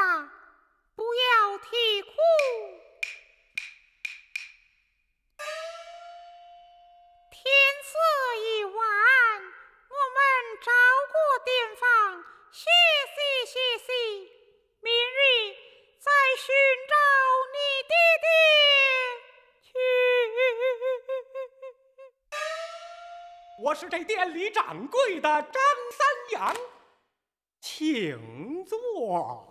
啊，不要啼哭。天色已晚，我们找个地方歇息，明日再寻找你爹爹去。 我是这店里掌柜的张三阳，请坐。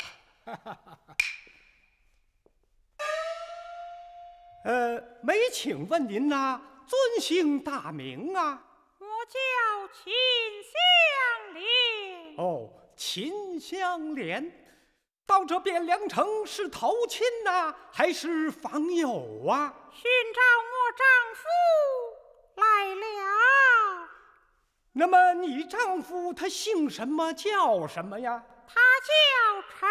没请问您呐，尊姓大名啊？ 我叫秦香莲。 哦，秦香莲。到这汴梁城是投亲呐，还是访友啊？ 寻找我丈夫来了。 那么你丈夫他姓什么叫什么呀？ 他叫陈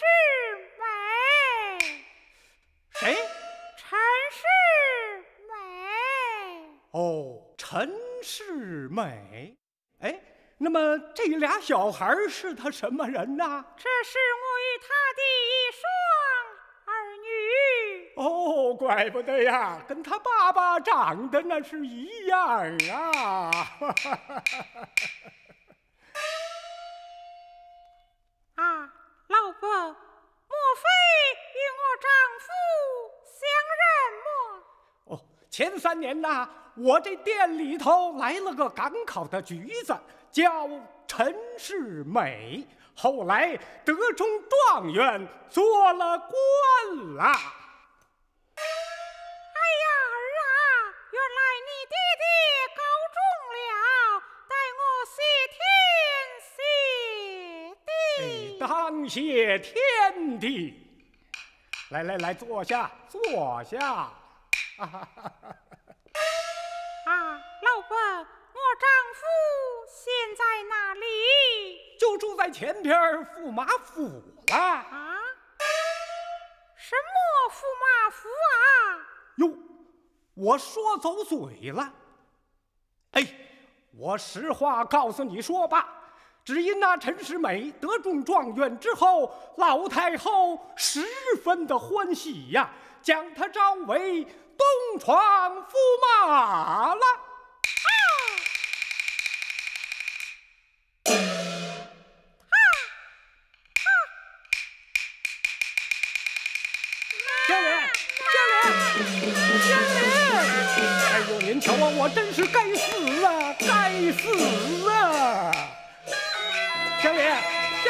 世美。 谁？ 陈世美。 哦，陈世美。哎，那么这俩小孩是他什么人呐？ 这是我与他的一双儿女。 哦，怪不得呀，跟他爸爸长得那是一样啊。 啊，老伯，莫非与我丈夫相认么？ 哦，前3年呐，我这店里头来了个赶考的举子，叫陈世美，后来得中状元，做了官了。 哎呀儿啊，原来你爹爹高中了，待我谢天谢地。 当谢天地。来，坐下，坐下。 老伯，我丈夫现在哪里？ 就住在前边驸马府了。 啊？什么驸马府啊？ 哟，我说走嘴了。哎，我实话告诉你说吧，只因那陈世美得中状元之后，老太后十分的欢喜呀，将他招为东床驸马了。哎呦，您瞧啊，我真是该死啊，该死啊！香莲，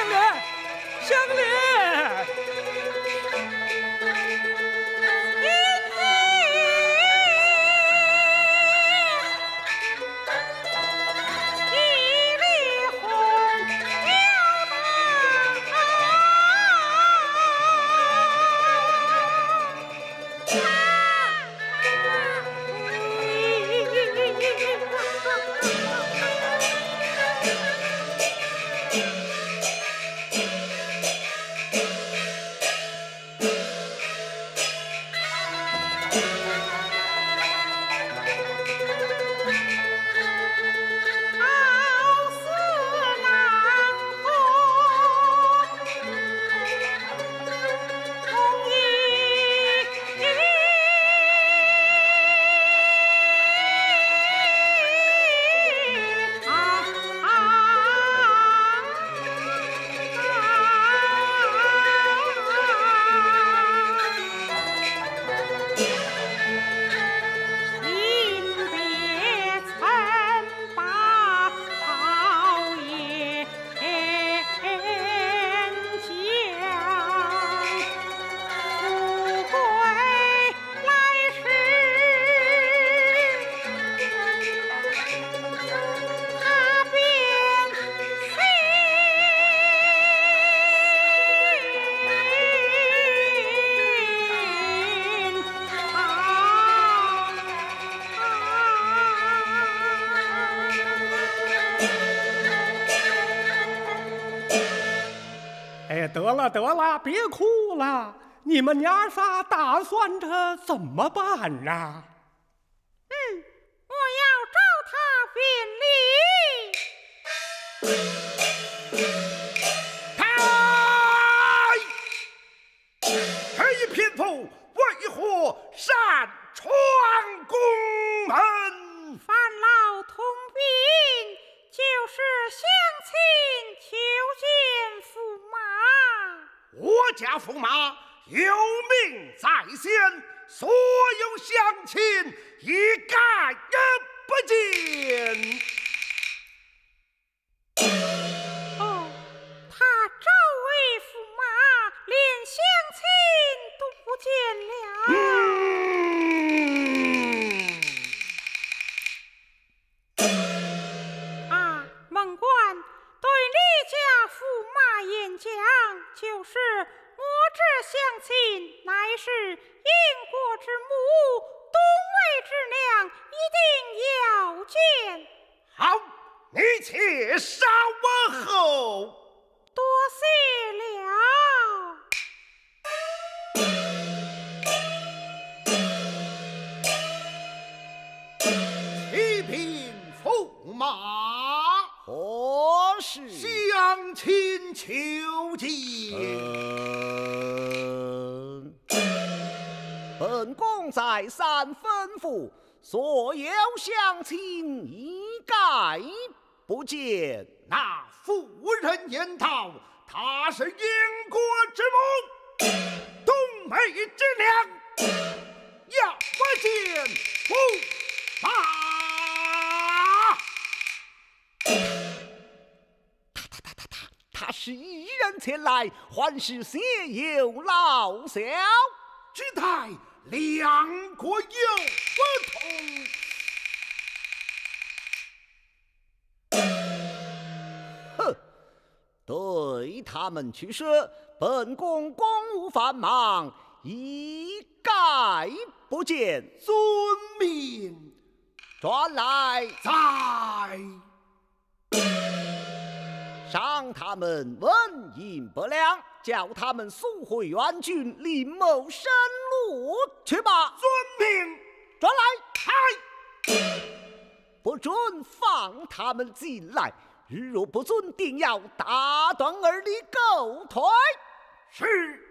得了，别哭了。你们娘仨打算着怎么办啊？ 我要找他辩理。 开！ 我家驸马有命在先，所有乡亲一概不见。 哦，他这位驸马连乡亲都不见了。啊，孟官对李家驸马演讲，就是我这乡亲乃是英国之母，东魏之娘，一定要见。 好，你且稍我后。 多谢了。 启禀驸马， 何事？ 乡亲求见。 本宫再三吩咐，所有乡亲一概不见。 那妇人言道，她是英国之母，东美之娘，要不见驸马。 他是一人前来，还是谢有老小？ 只待两国有不同。 哼，对他们去说，本宫公务繁忙，一概不见。 遵命。 转来在赏他们文银百两，叫他们速回援军，另谋生路去吧。 遵命。 转来，不准放他们进来，日若不遵，定要打断儿的狗腿。 是。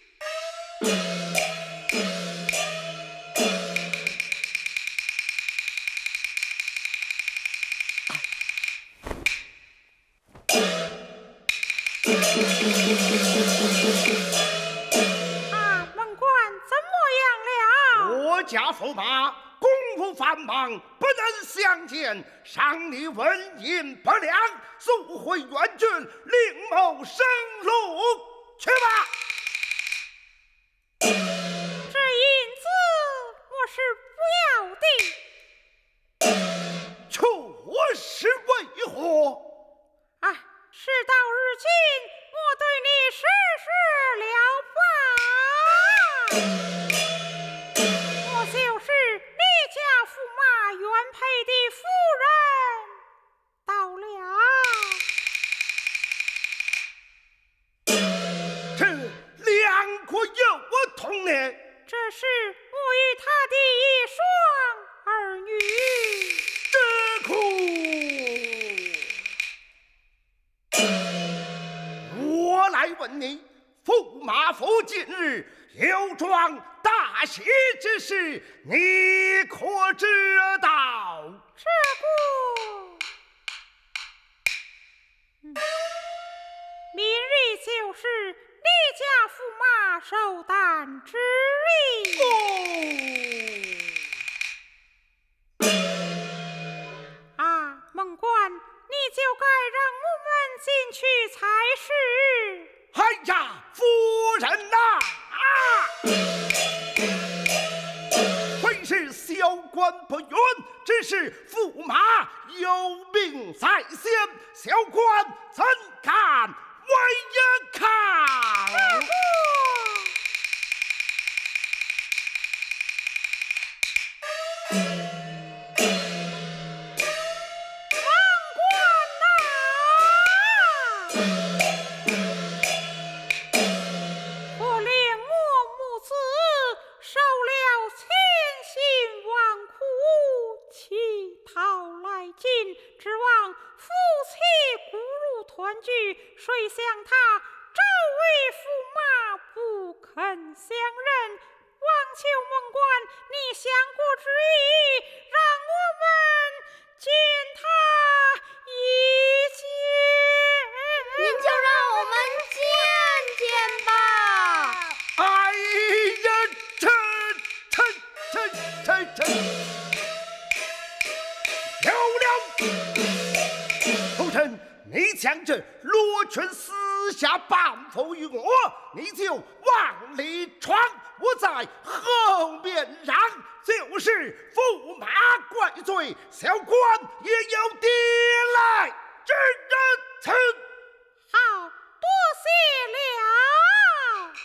啊，孟官怎么样了？ 我家驸马公务繁忙，不能相见，赏你文银百两，速回援军，另谋生路去吧。 这银子我是不要的。 确实为何？ 啊，事到如今，我对你实施了吧。我就是李家驸马原配的夫人，到了。 这两国有我同呢？ 这是我与他的一双儿女。 这苦。我来问你，驸马府近日有桩大喜之事，你可知道？ 这个，明日就是李家驸马寿诞之日。啊，孟官，你就该让我们进去才是。 哎呀，夫人呐！非是小官不允，只是驸马有命在先，小官怎敢违抗？ 谁想他这位驸马不肯相认，望求孟官你相国之意，让我们见他一见。 您就让我们见见吧。 想着罗裙私下帮扶于我，你就往里闯，我在后面让，就是驸马怪罪，小官也要点来指认此。 好，多谢了。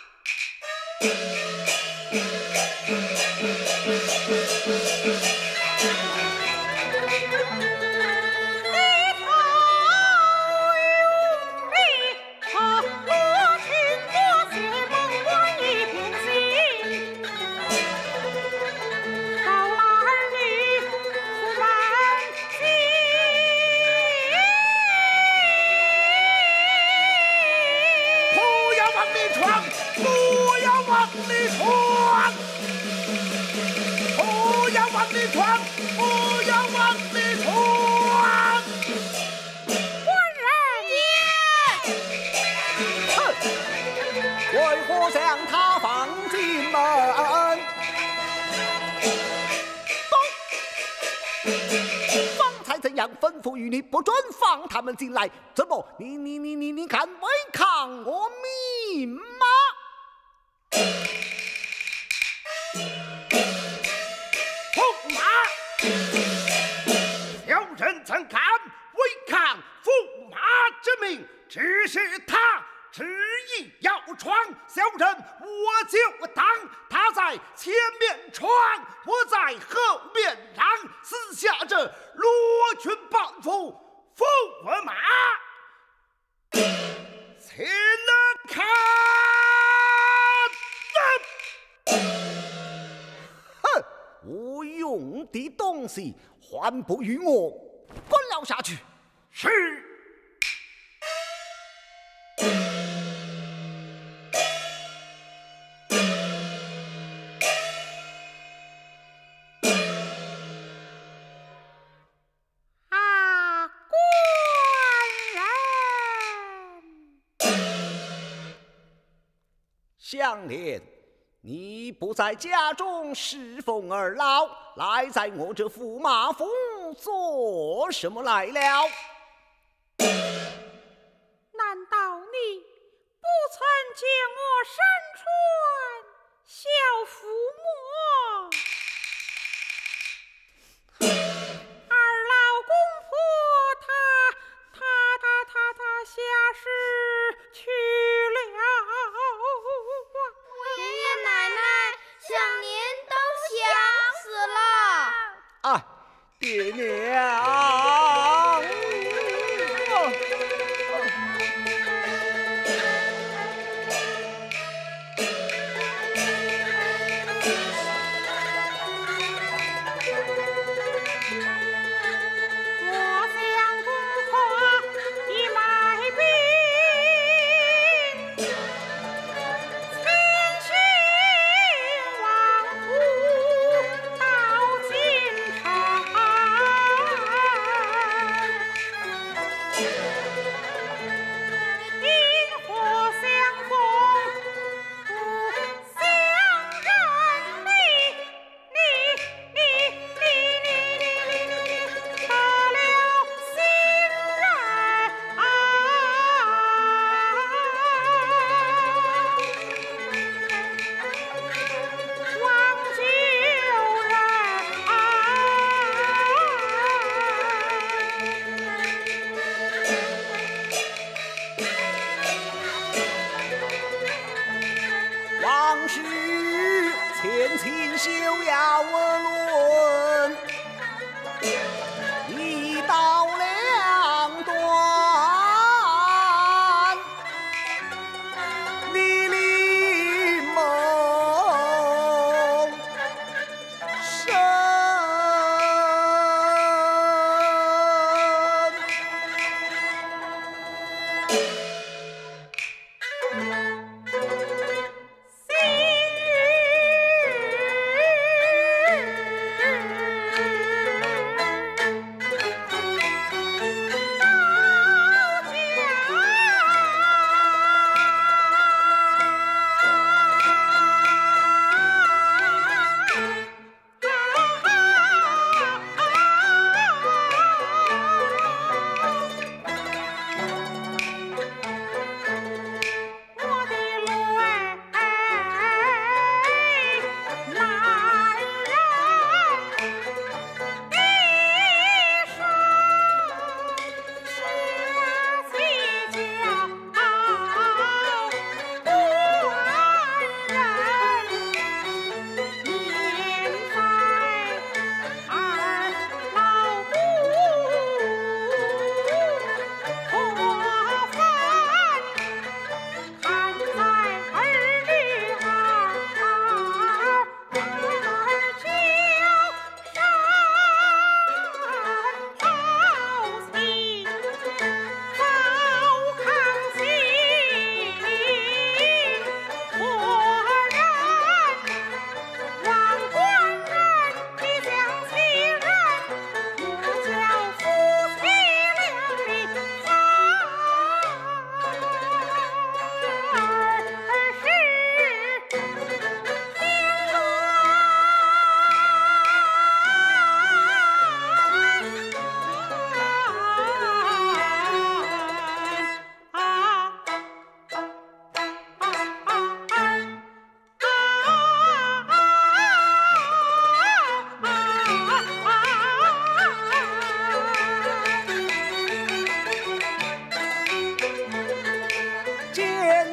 为何将他放进门？方才怎样吩咐于你，不准放他们进来？怎么，你敢违抗我命吗？ 驸马，小人怎敢违抗驸马之命？只是他执意要闯，小人我就当他在前面闯，我在后面让，私下这罗裙帮扶驸马，且能看。 哼，无用的东西还不与我滚了下去！ 是。 香莲，你不在家中侍奉二老，来在我这驸马府做什么来了？ 难道你不曾见我身穿小福墨？二老公婆他下世去了。 爷爷奶奶想您都想死了。 啊，爹娘！往事前情休要论，一刀两断，你临梦深。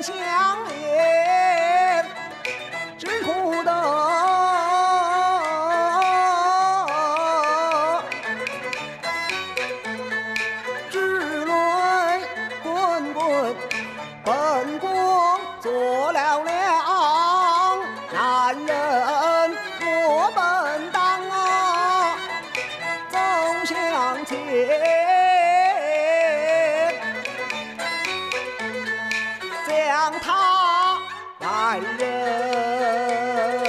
相连，只图得智论滚滚，本宫做了良男人，我本当啊走向前。将他来人，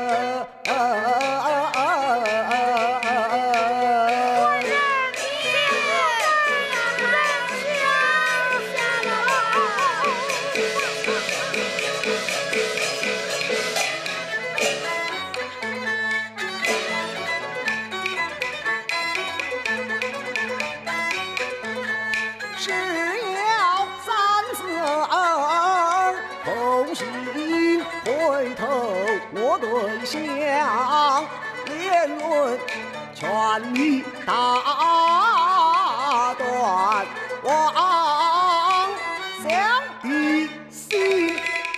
是要三思儿同心回头，我对象言论全力打断王相的心。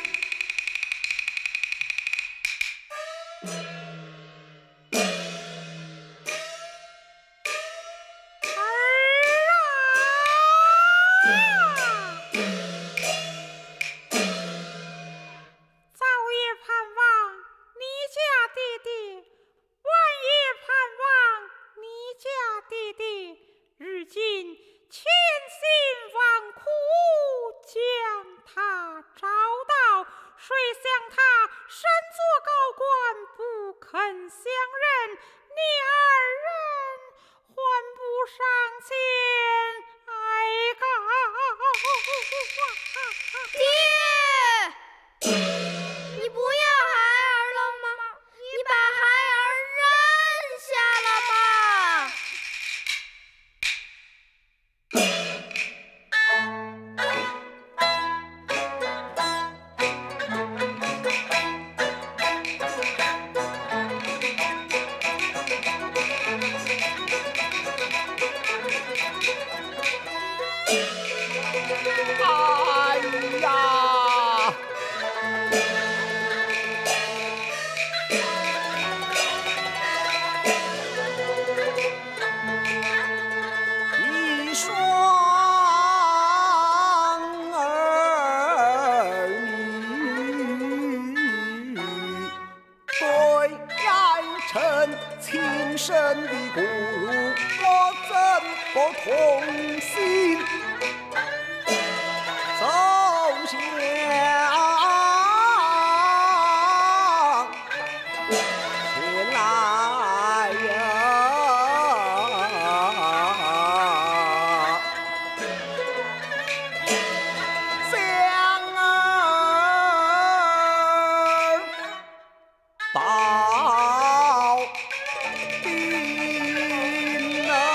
亲生的骨肉，我怎不痛心走向前来呀？香儿抱定啊！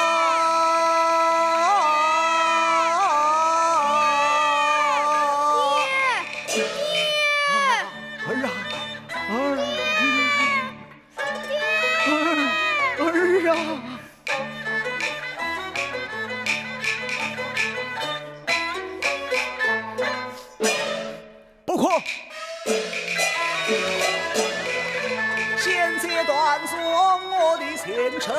儿啊，儿啊！不可！先切断送我的前程，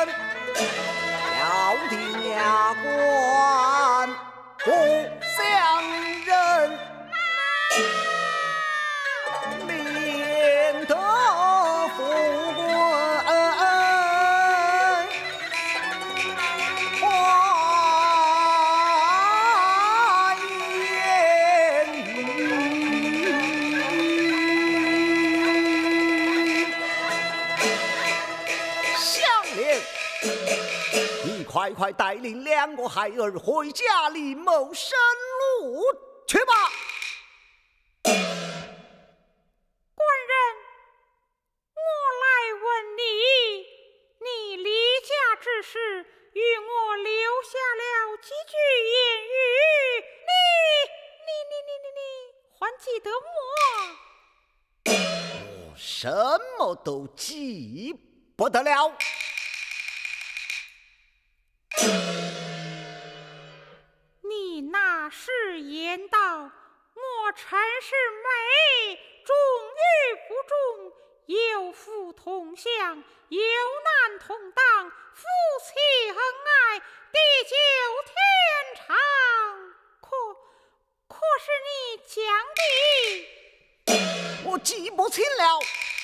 要定牙关不相认，免得富贵花言语。相连，你快快带领两个孩儿回家里谋生路去吧。 官人，我来问你，你离家之时与我留下了几句言语，你还记得么？ 我什么都记不得了。 你那誓言道，我陈世美重与不重，有福同享，有难同当，夫妻恩爱，地久天长。可是你讲的， 我记不清了。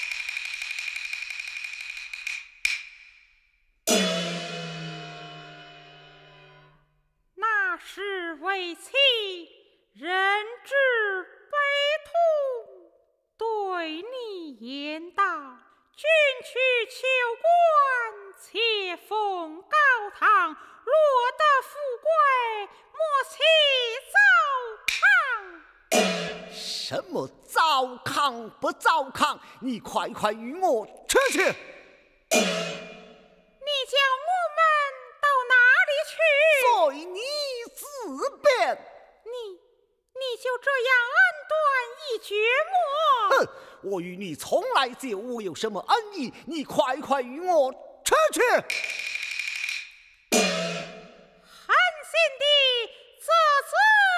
那是为妻人之悲痛，对你言道：君去求官，且奉高堂，落得富贵，莫弃糟糠。 什么糟糠不糟糠？你快快与我出去！ 你叫我们到哪里去？ 随你自便。 你就这样恩断义绝么？ 哼！我与你从来就无有什么恩义，你快快与我出去！ 狠心的啧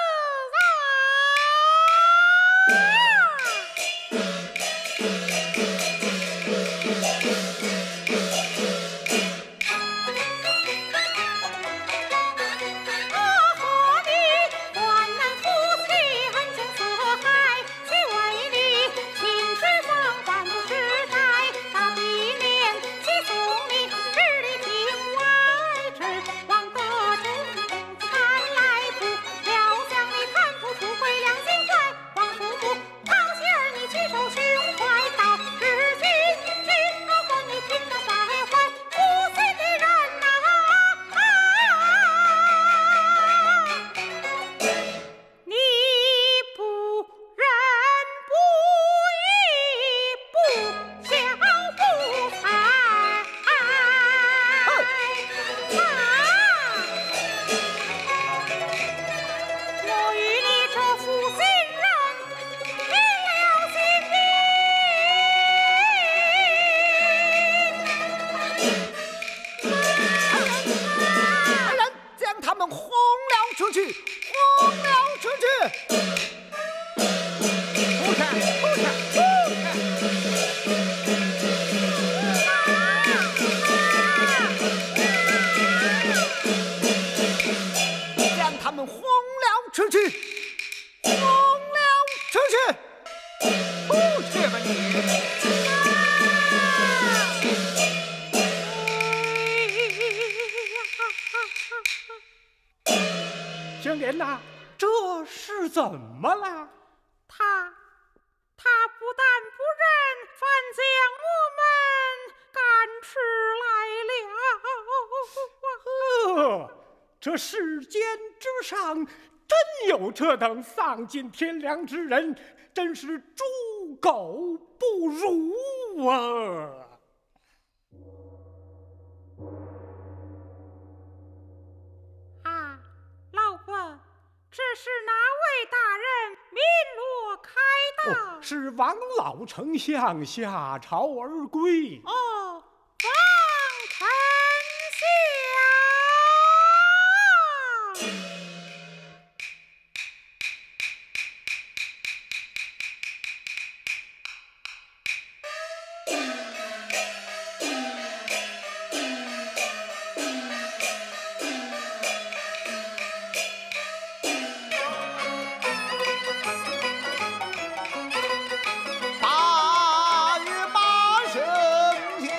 香莲呐，这是怎么了？ 他不但不认，反将我们赶出来了。 这世间之上真有这等丧尽天良之人，真是猪狗不如啊！ 老伯，这是哪位大人鸣锣开道？ 是王老丞相下朝而归。 王丞相。 8月8生肖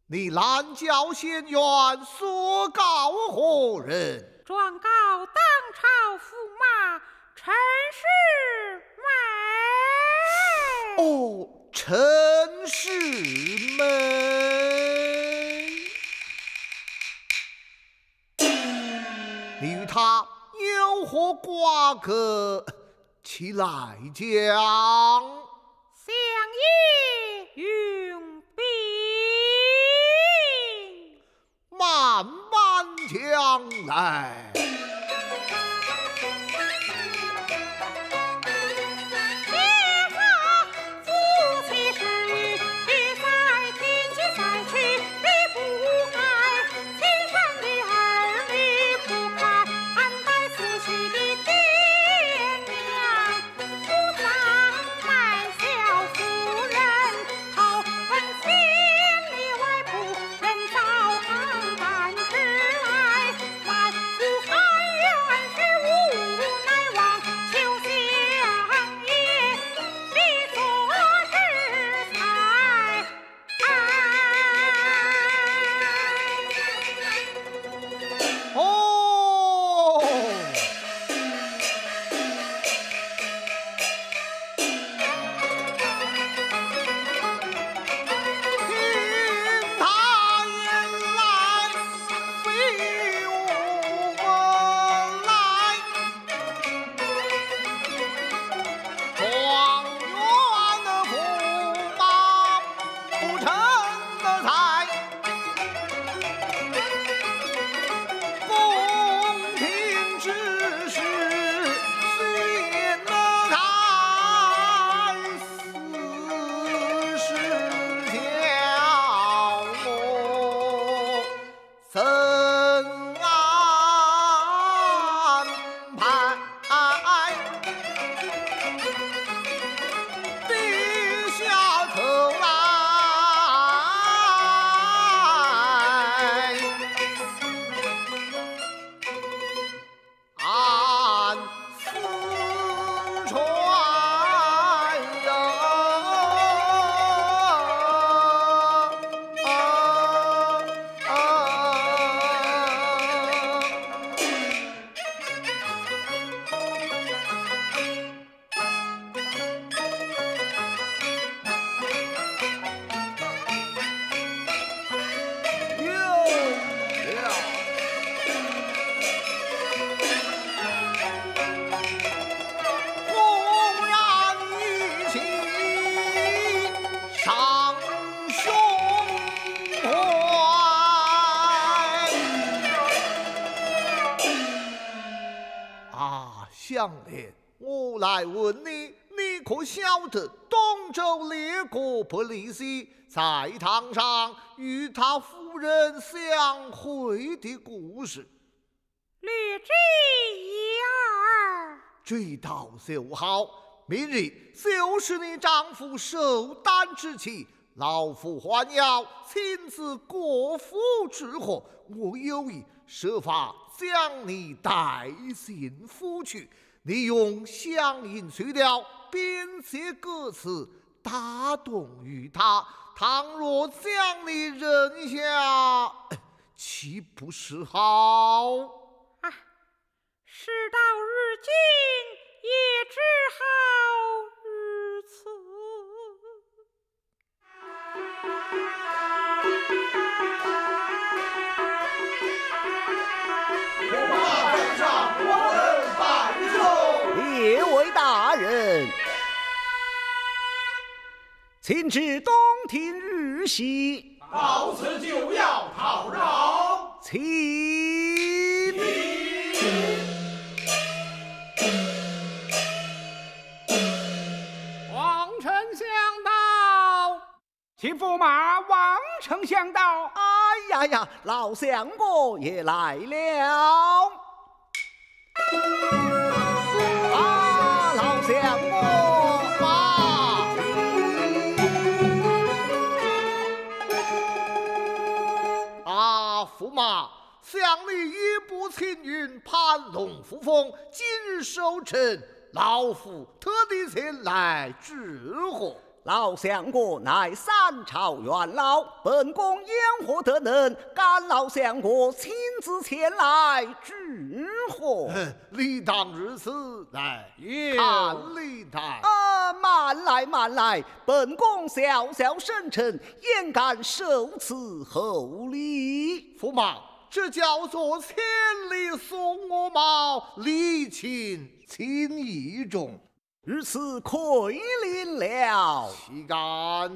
你拦轿县院所告何人？ 状告当朝驸马陈世美。 哦，陈世美，你与他有何瓜葛？起来讲。 相爷用兵， 慢慢讲来。项链，我来问你，你可晓得东周列国不利西在堂上与他夫人相会的故事？ 略知一二。 这倒就好，明日就是你丈夫寿诞之期，老夫还要亲自过府祝贺，我有意设法将你带进府去。你用乡音曲调编写歌词打动于他，倘若将你认下，岂不是好？ 啊，事到如今，也只好如此。 我马在上，我等拜寿。 列位大人，请至东庭日席。 到此就要讨饶。 请。 王丞相到，请驸马王丞相到。 哎呀呀，老相公也来了。啊，老相公啊！驸马，想你一步青云，盘龙附凤，今日收成，老夫特地前来祝贺。 老相国乃三朝元老，本宫言何得能？敢老相国亲自前来治火？ 理当如此，来有看理当。 慢来慢来，本宫小小臣臣，焉敢受此厚礼？ 驸马，这叫做千里送我毛，礼轻情意重。 如此亏临了。 岂敢！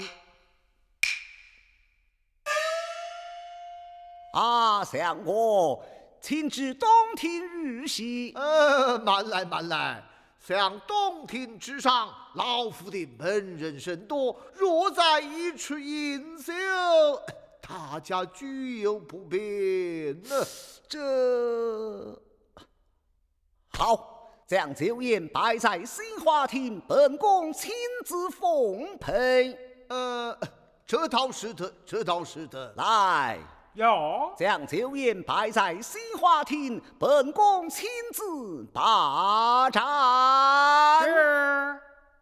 相国，请至东庭玉玺。 慢来慢来，想东庭之上，老夫的门人甚多，若在一处饮酒，大家俱有不便呢。 这好。将酒宴摆在新花厅，本宫亲自奉陪。 这倒是的，这倒是的。 来， 有将酒宴摆在新花厅，本宫亲自把盏。 是。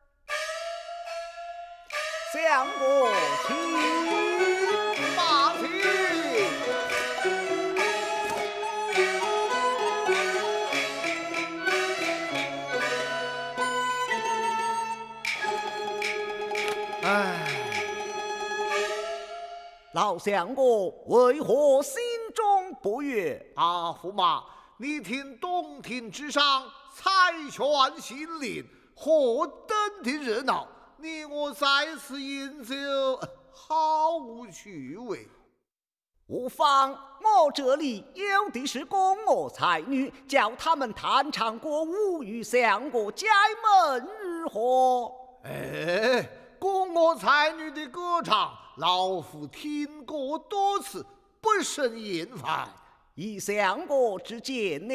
相国请马匹。 老相国为何心中不悦？ 驸马，你听东庭之上猜拳心令，何等的热闹！你我在此饮酒，毫无趣味。 无妨，我这里有的是宫娥才女，叫他们弹唱歌舞，与相国解闷如何？ 宫娥才女的歌唱，老夫听过多次，不甚厌烦。 以相国之见呢？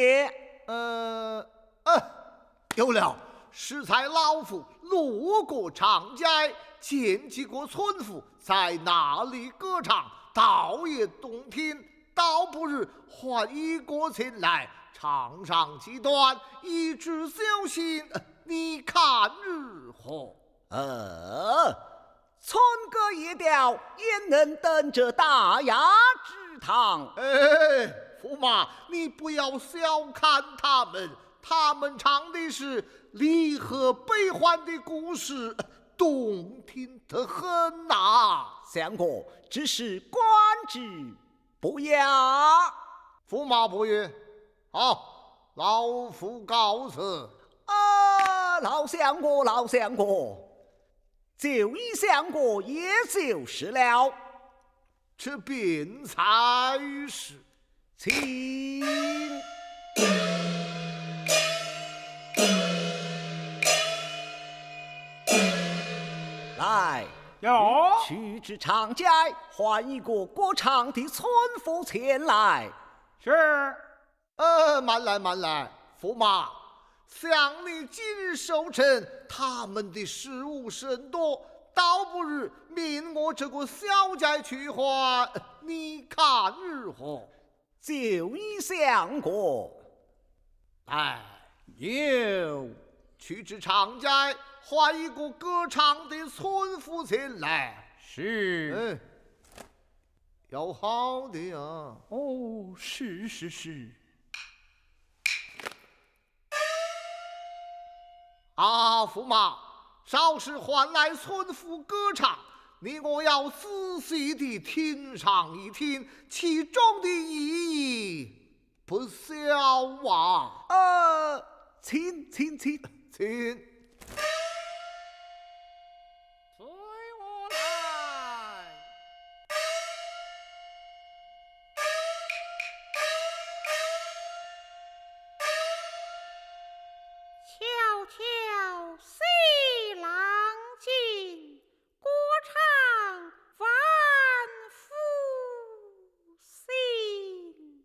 有了，适才老夫路过长街，见几个村妇在那里歌唱，倒也动听，倒不如换一个前来唱上几段，以致修心。你看如何？ 村歌一调，焉能登这大雅之堂？ 驸马，你不要小看他们，他们唱的是离合悲欢的故事，动听得很呐。 相国，只是观之不雅。 驸马不悦，好，老夫告辞。 老相国，老相国，就依相国也就是了。 这便才是， 请来。 有去至长街，换一个歌唱的村妇前来。 是。 慢来慢来，驸马，想你今日收成，他们的食物甚多，倒不如命我这个小姐去换，你看如何？ 就依相国。 有去至长街，换一个歌唱的村妇前来。 是。 要好的呀。 哦，是。 驸马，稍时唤来村妇歌唱，你我要仔细地听上一听，其中的意义不小啊。 请。 请。 随我来。 悄悄西郎进，歌唱万夫心。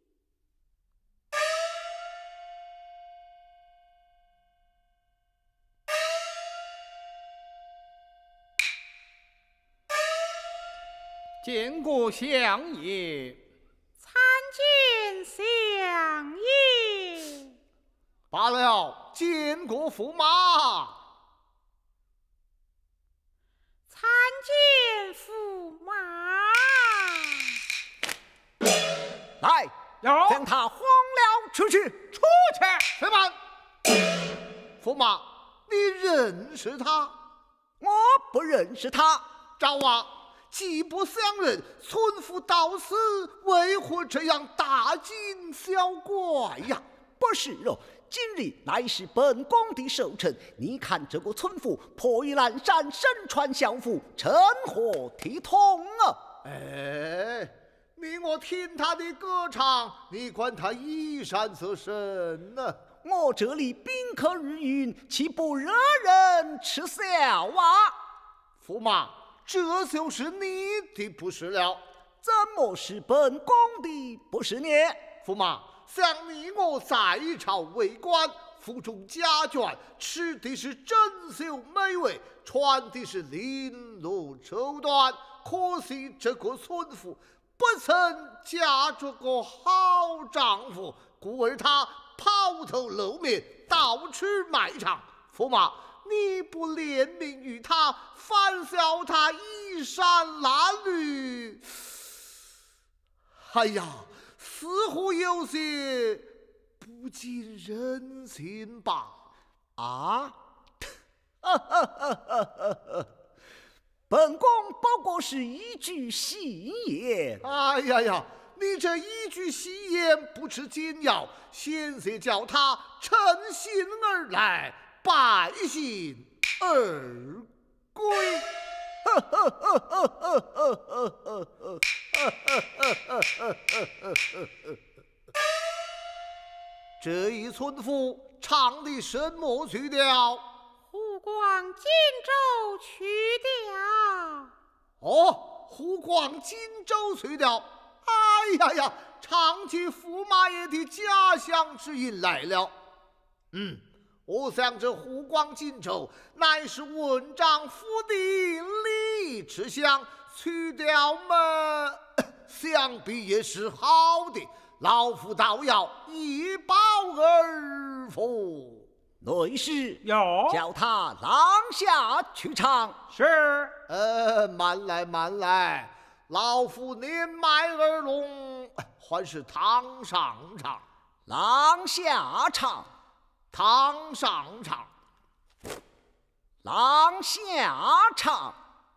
见过相爷。 参见相爷。 罢了，见过驸马。 参见驸马。 来， 有将他轰了出去。 出去。 且慢，驸马，你认识他？ 我不认识他。 赵啊，既不相认，村妇到死，为何这样大惊小怪呀？ 不是哦，今日乃是本宫的寿辰，你看这个村妇破衣烂衫，身穿校服，成何体统啊！ 哎，你我听他的歌唱，你管他衣衫色身呢？ 我这里宾客如云，岂不惹人耻笑啊？ 驸马，这就是你的不是了。 怎么是本宫的不是呢？ 驸马，像你我在朝为官，府中家眷，吃的是珍馐美味，穿的是绫罗绸缎，可惜这个村妇不曾嫁着个好丈夫，故而她抛头露面，到处卖唱。驸马，你不怜悯于她，反笑她衣衫褴褛，哎呀，似乎有些不近人情吧？ 啊！本宫不过是一句戏言。 哎呀呀，你这一句戏言不吃紧要，险些叫他乘兴而来，败兴而归。这一村妇唱的什么曲调？ 湖广荆州曲调。 哦，湖广荆州曲调。哎呀呀，唱起驸马爷的家乡之音来了。我想这湖广荆州乃是文丈府的李池乡，曲调嘛，想必也是好的。老夫倒要一饱耳福。 内侍有叫他廊下去唱。 是。 慢来慢来，老夫年迈耳聋，还是堂上唱。 廊下唱， 堂上唱， 廊下唱。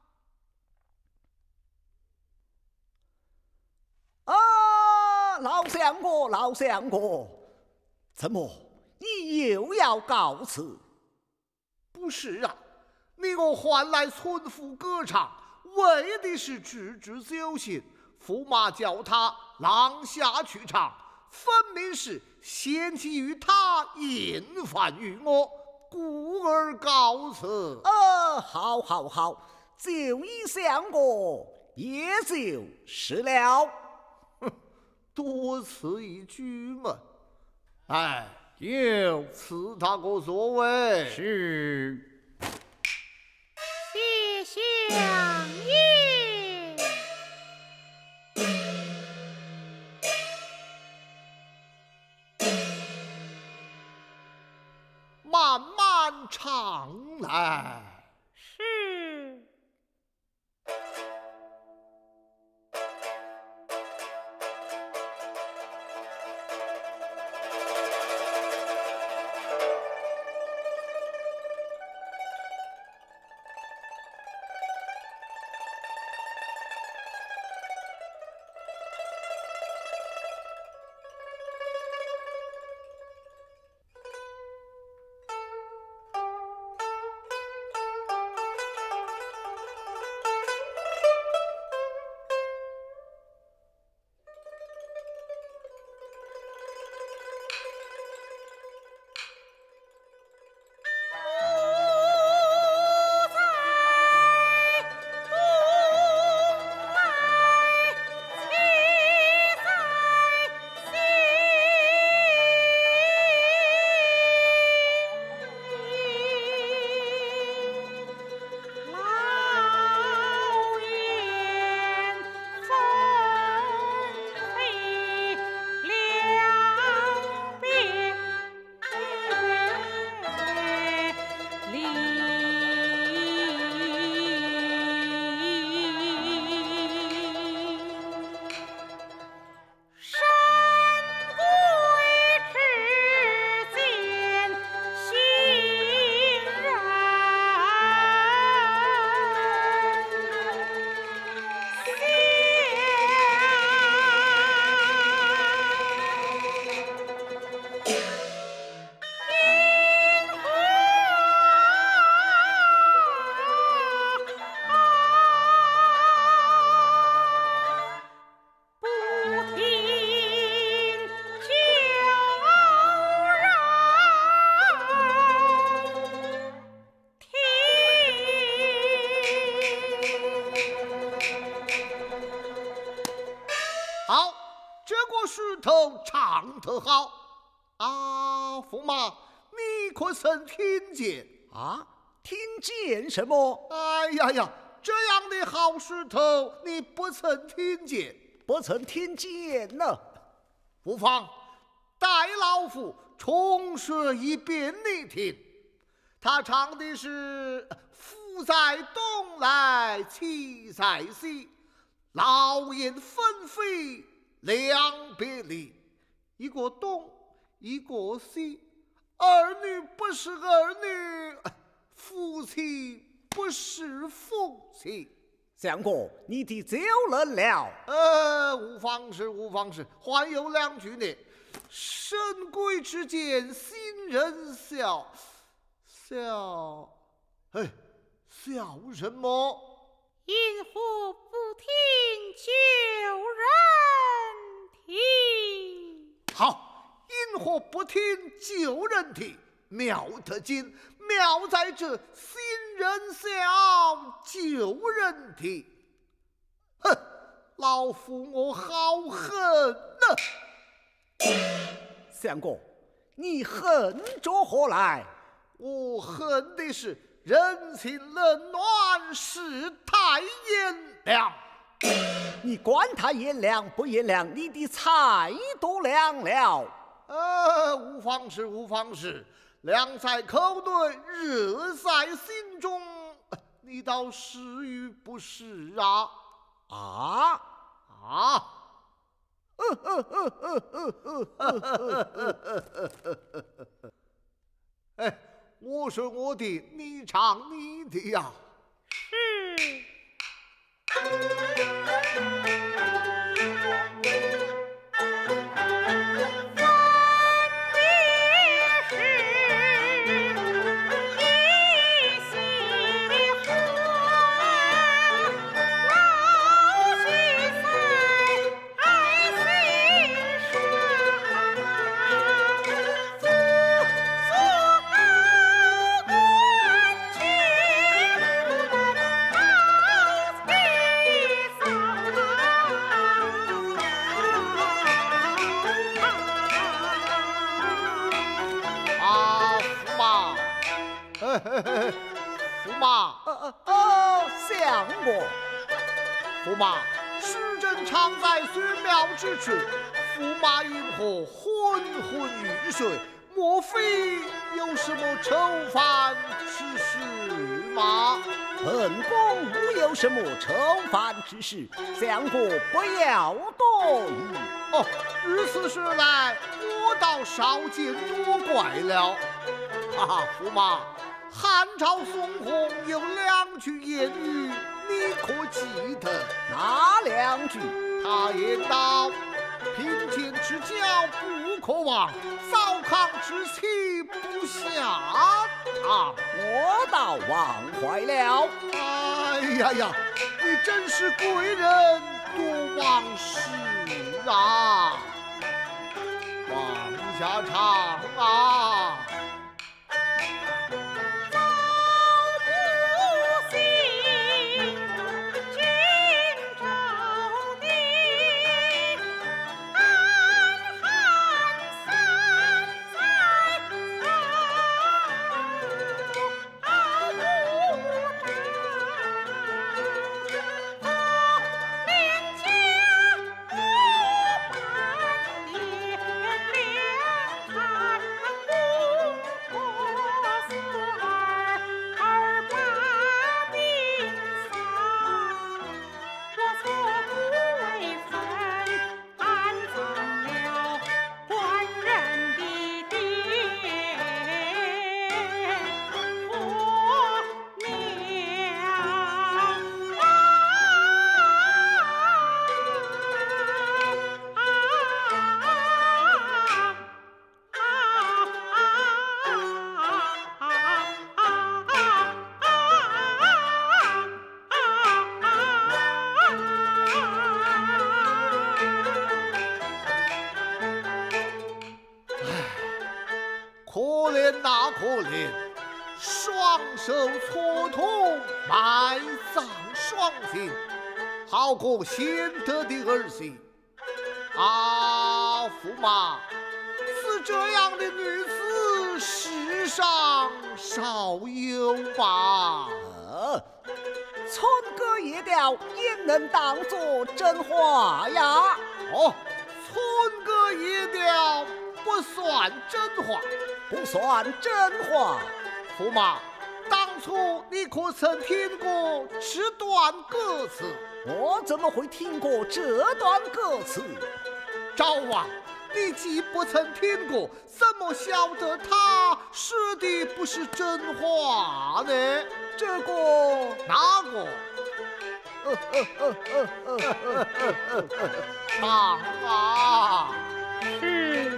老相公，老相公，怎么你又要告辞？ 不是啊，你我唤来村妇歌唱，为的是治治酒兴。驸马叫他廊下去唱，分明是嫌弃于他，厌烦于我，故而告辞。 好，好，好，酒已相过，也就是了。 多此一举嘛。哎，有赐他个座位。 是。 谢相爷。 慢慢唱来。 是。 啊，驸马，你可曾听见？啊，听见什么？哎呀呀，这样的好事头，你不曾听见？不曾听见呢。不妨待老夫重说一遍你听。他唱的是福在东来气在西，老燕纷飞两别离，一个东一个西，儿女不是儿女，夫妻不是夫妻。相公，你的酒冷了。无妨事，无妨事，还有两句呢。神鬼之间，心人笑，笑，哎，笑什么？ 因何不听旧人啼？ 好，因何不听旧人啼？妙得精，妙在这新人笑，旧人啼。哼，老夫我好恨呐！相公，你恨着何来？我恨的是人情冷暖，世态炎凉。你管他炎凉不炎凉，你的菜都凉了。无妨事，无妨事，凉在口内，热在心中，你倒是与不是啊？哎，我说我的，你唱你的呀。 是。 驸马，相公，驸马，时辰常在玄妙之处，驸马因何昏昏欲睡？莫非有什么愁烦之事吗？本宫无有什么愁烦之事，相公不要多疑。哦，如此说来，我倒少见多怪了。驸马。汉朝宋弘有两句言语，你可记得？哪两句？他言道：“贫贱之交不可忘，糟糠之妻不下堂。”我倒忘怀了。哎呀呀，你真是贵人多忘事啊！往下唱啊！可怜，双手蹉跎，埋葬双亲，好个贤德的儿媳。驸马，似这样样的女子世上少有吧？ 村歌夜调也能当作真话呀？ 哦，村歌夜调不算真话， 不算真话。 驸马，当初你可曾听过这段歌词？ 我怎么会听过这段歌词？ 赵王，你既不曾听过，怎么晓得他说的不是真话呢？ 这个哪个？唱啊！ 是。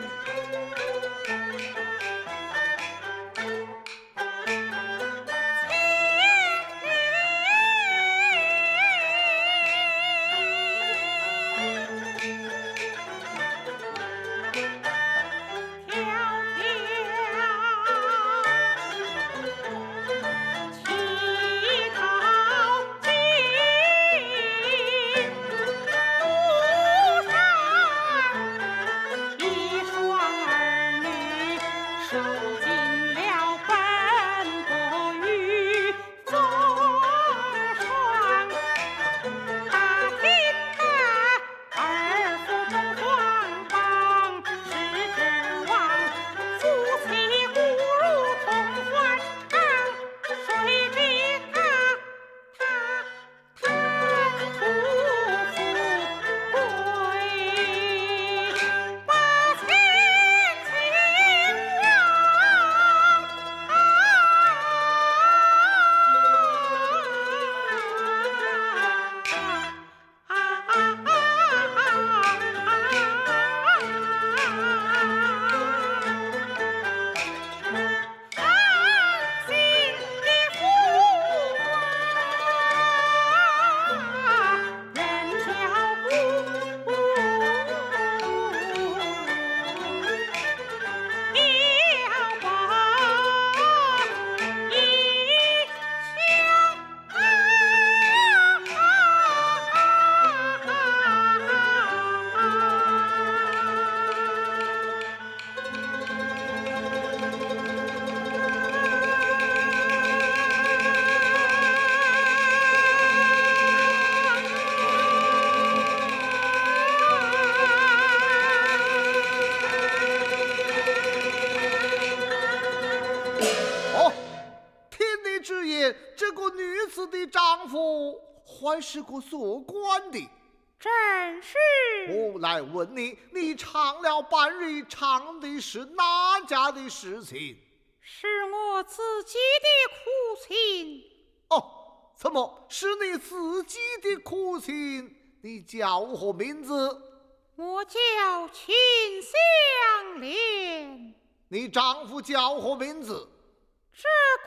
还是个做官的， 正是。 我来问你，你唱了半日，唱的是哪家的事情？ 是我自己的苦情。 哦，怎么是你自己的苦情？你叫何名字？ 我叫秦香莲。 你丈夫叫何名字？ 这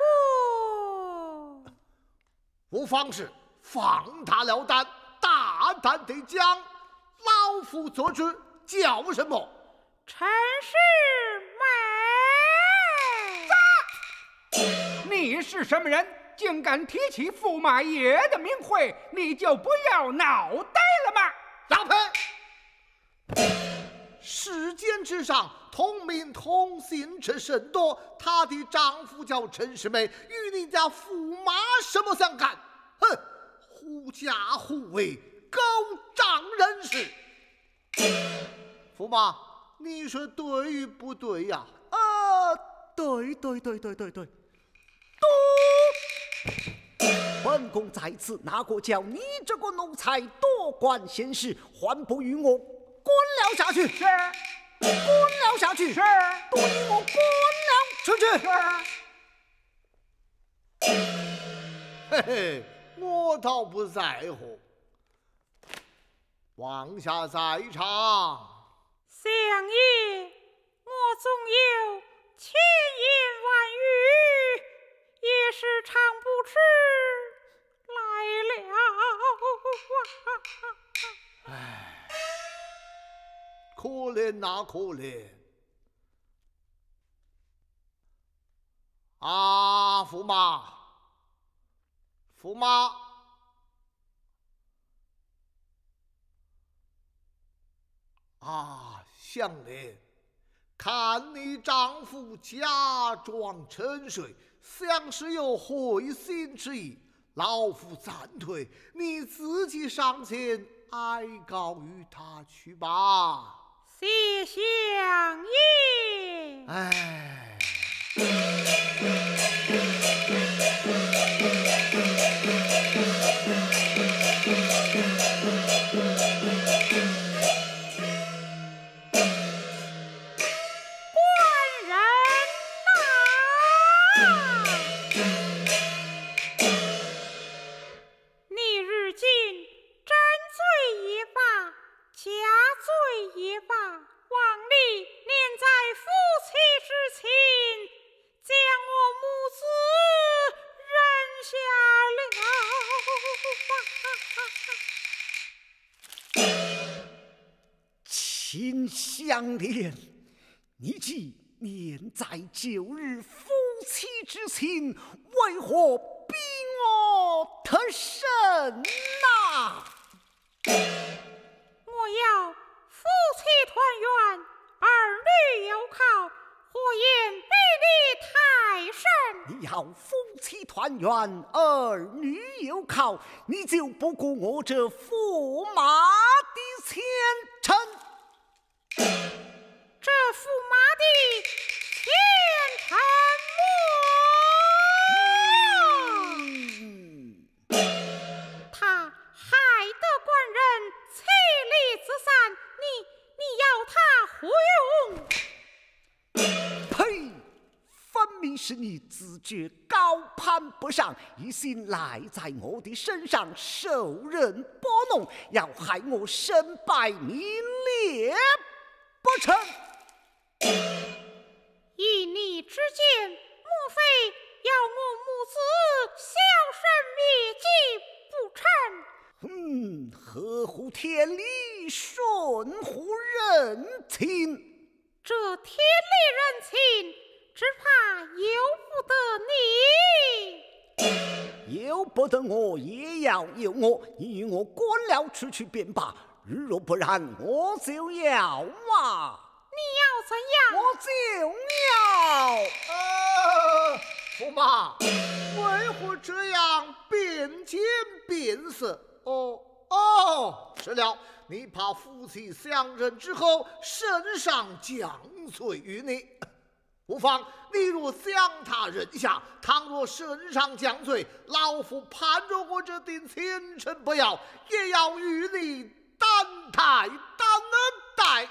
个无妨事。放他了胆，大胆地讲，老夫做主，叫什么？ 陈世美。 你是什么人？竟敢提起驸马爷的名讳？你就不要脑袋了吗？ 老裴！世间之上同名同姓之甚多，她的丈夫叫陈世美，与你家驸马什么相干？哼！狐假虎威，狗仗人势。驸马，你说对与不对呀？ 对。本宫在此哪个叫你这个奴才多管闲事，还不与我滚了下去？ 是。 滚了下去！ 是。 都与我滚了出去！ 是。 嘿嘿。我倒不在乎，往下再唱。 相爷，我纵有千言万语，也是唱不出来了。 唉，可怜呐，可怜！啊，驸马。驸马，啊，香莲， 看你丈夫假装沉睡，像是有悔心之意，老夫暂退，你自己上前哀告于他去吧。 谢相爷。 哎。秦香莲，你既念在旧日夫妻之情，为何逼我特审呐？ 我要夫妻团圆，儿女有靠，何言比你太甚？ 你要夫妻团圆，儿女有靠，你就不顾我这驸马的前程。 这驸马的前程他害得官人妻离子散，你要他何用？ 呸！分明是你自觉高攀不上，一心赖在我的身上受人拨弄，要害我身败名裂不成？ 依你之见，莫非要我母子销声灭迹不成？ 合乎天理，顺乎人情。 这天理人情，只怕由不得你。 由不得我，也要由我。你与我滚了出去便罢，若不然，我就要嘛。 你要怎样？ 我就要。驸马，为何这样变见变色？是了，你怕夫妻相认之后，身上降罪于你。无妨，你若将他认下，倘若身上降罪，老夫盼着我这点前程不要，也要与你担待担待。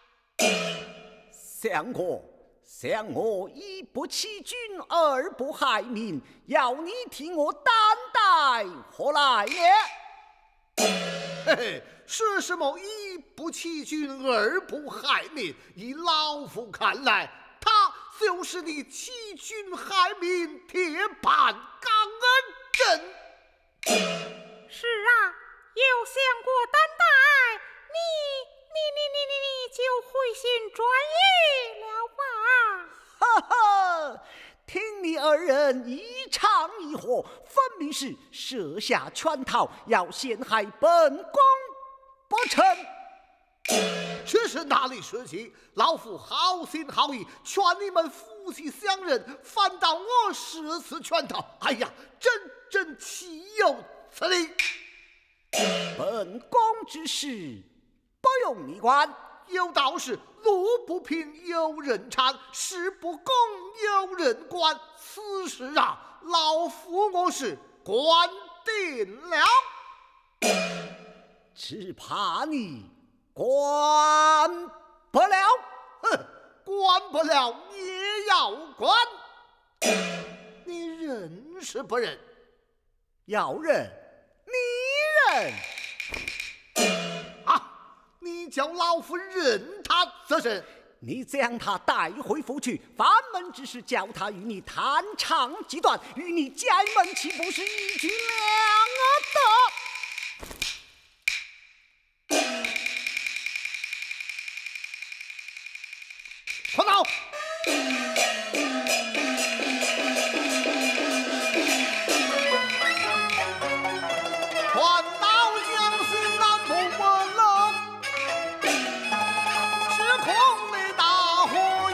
相国，想我一不欺君，二不害民，要你替我担待，何来也？嘿嘿，说什么一不欺君，二不害民？以老夫看来，他就是你欺君害民铁板钢恩阵。 是啊，有相国担待，你就回心转意了吧？ 哈哈，听你二人一唱一和，分明是设下圈套，要陷害本宫不成？这是哪里说起？老夫好心好意，劝你们夫妻相认，反倒我设此圈套。哎呀，真岂有此理！本宫之事不用你管。有道是路不平有人搀，事不公有人管。此事啊，老夫我是管定了，只怕你管不了。管不了也要管。你认是不认？要认，你认。你叫老夫认他则是，你将他带回府去，烦门之事叫他与你谈长计短，与你结盟岂不是一举两得？快走！空的大火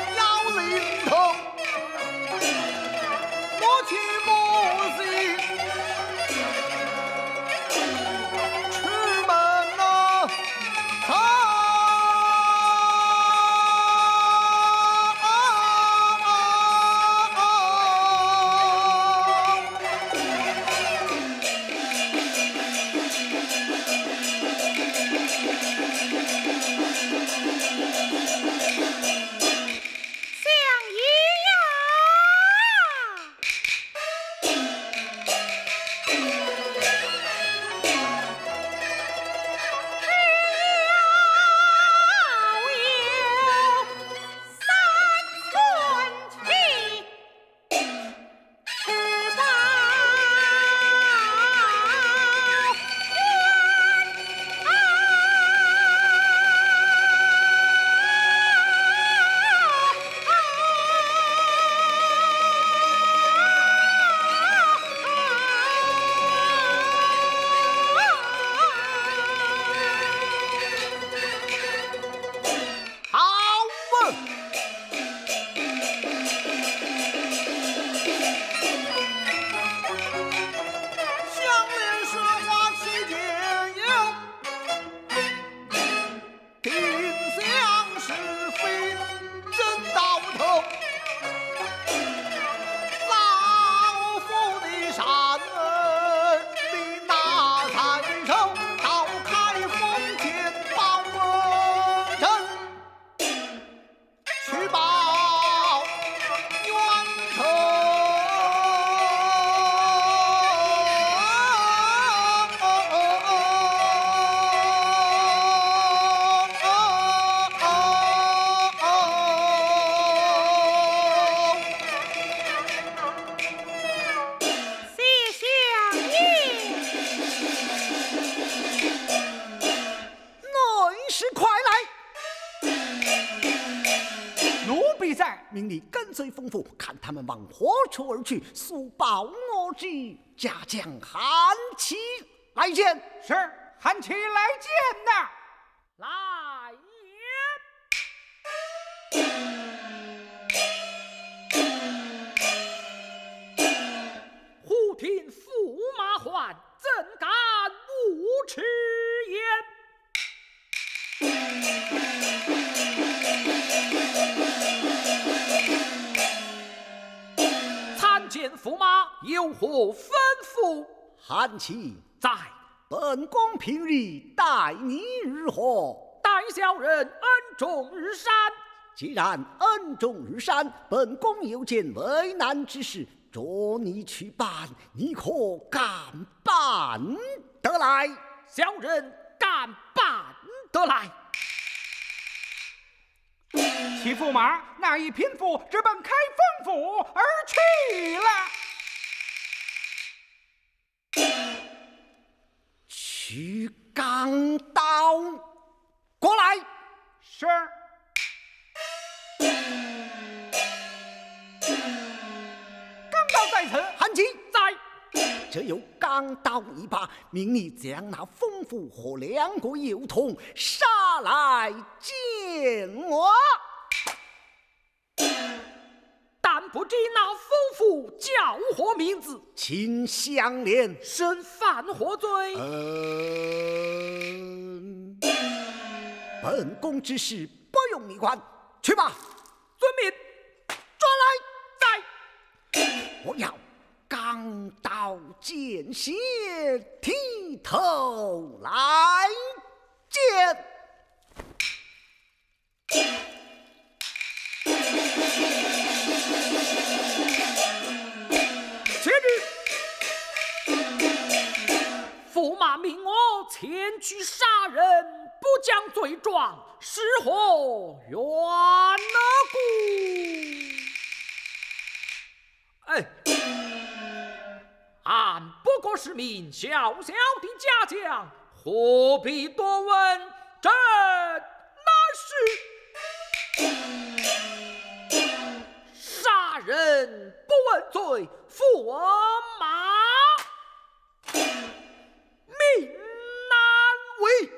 必在。 命你跟随吩咐，看他们往何处而去，速报我知。家将韩琦来见。 是，韩琦来见呐。 来也！忽听驸马唤，怎敢无耻言？参见驸马，有何吩咐？ 韩琦在。 本宫平日待你如何？ 待小人恩重如山。 既然恩重如山，本宫有件为难之事，着你去办，你可敢办得来？ 小人敢办得来。 齐驸马，那一贫妇直奔开封府而去了。 取钢刀过来。 是。钢刀在此。 韩琦在。 这有钢刀一把，命你将那疯妇和两个幼童杀来见我。 但不知那夫妇叫何名字？ 秦香莲。 身犯何罪？ 本宫之事不用你管，去吧。 遵命。 抓来。 在。 我要钢刀见血，剃头来见。 且日，驸马命我前去杀人，不将罪状，是何缘故？俺不过是名小小的家将，何必多问？朕乃是杀人不问罪，驸马命难违。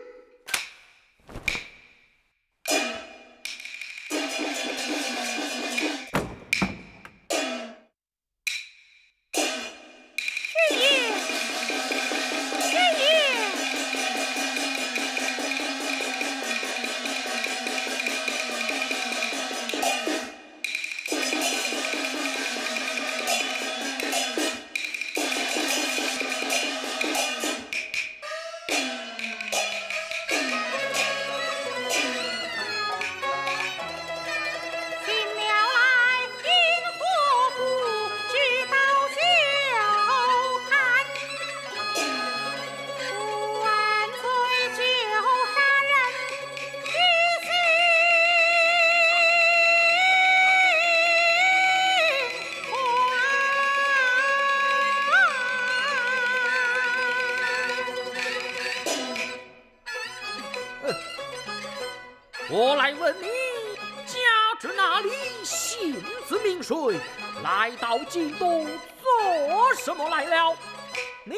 我来问你，家住哪里？姓字名谁？来到京都做什么来了？你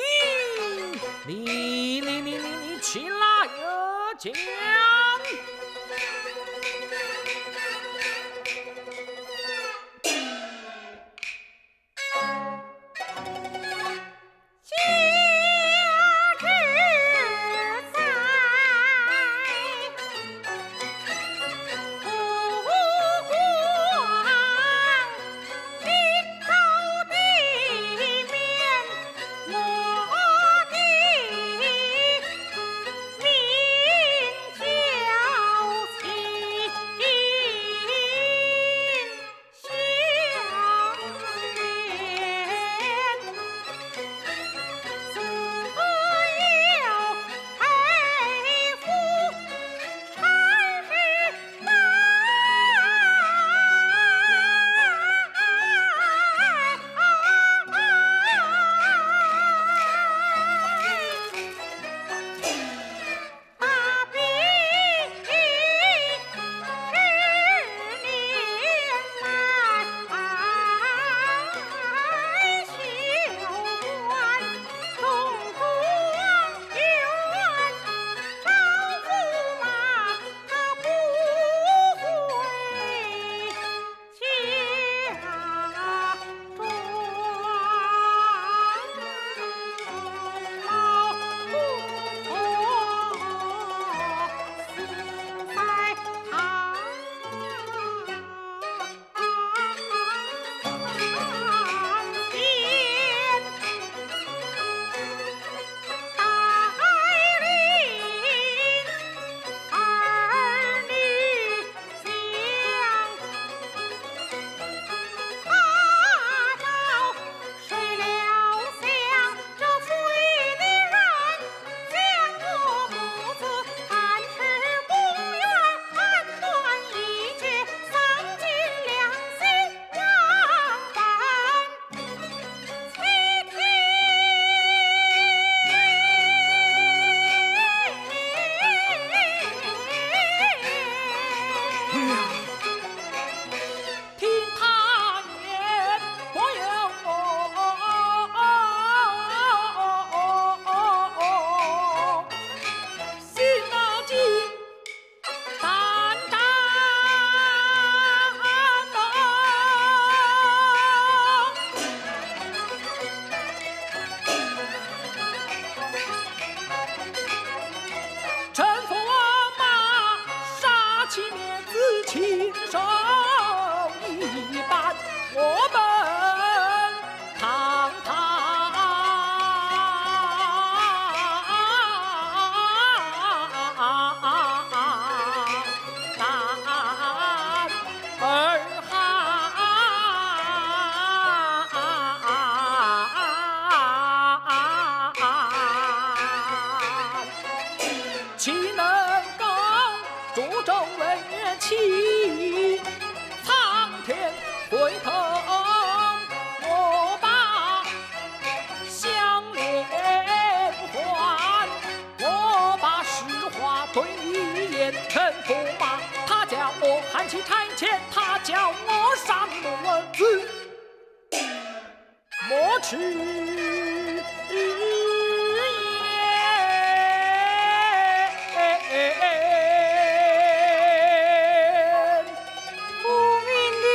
请来讲。 我的名迟延。 不明的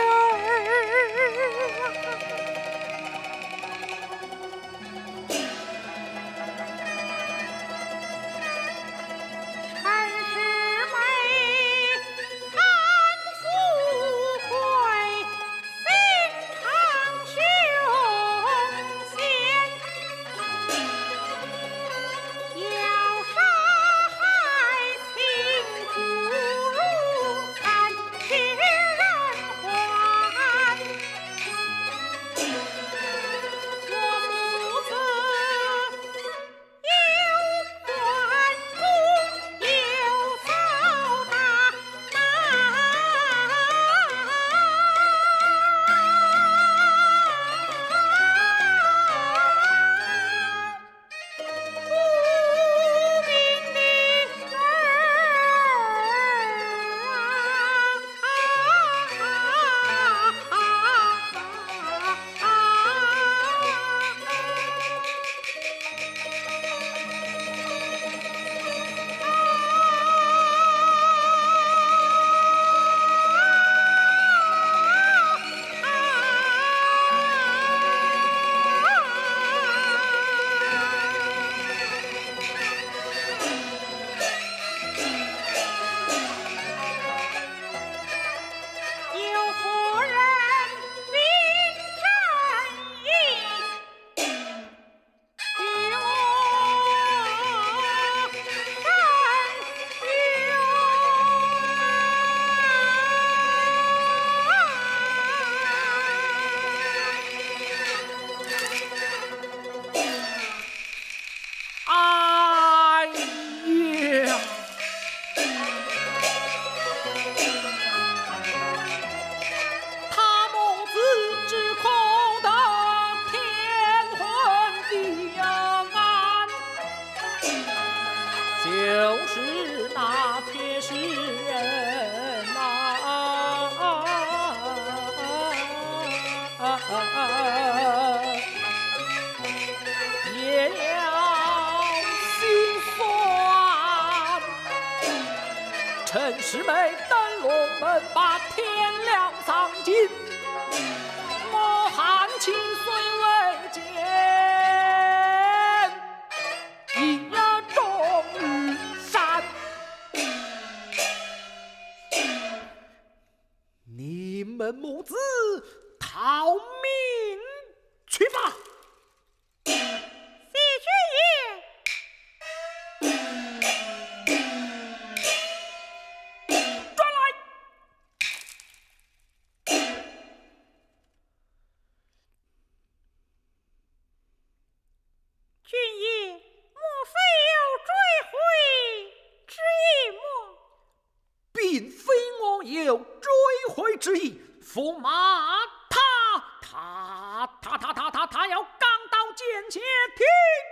也要心酸。陈世美登龙门，把天亮丧尽，我汉卿虽未见，一终于山。你们母子逃命去吧！ 谢军爷。 转来！ 军爷，莫非有追回之意么？ 并非我有追回之意，驸马他要刚到剑前听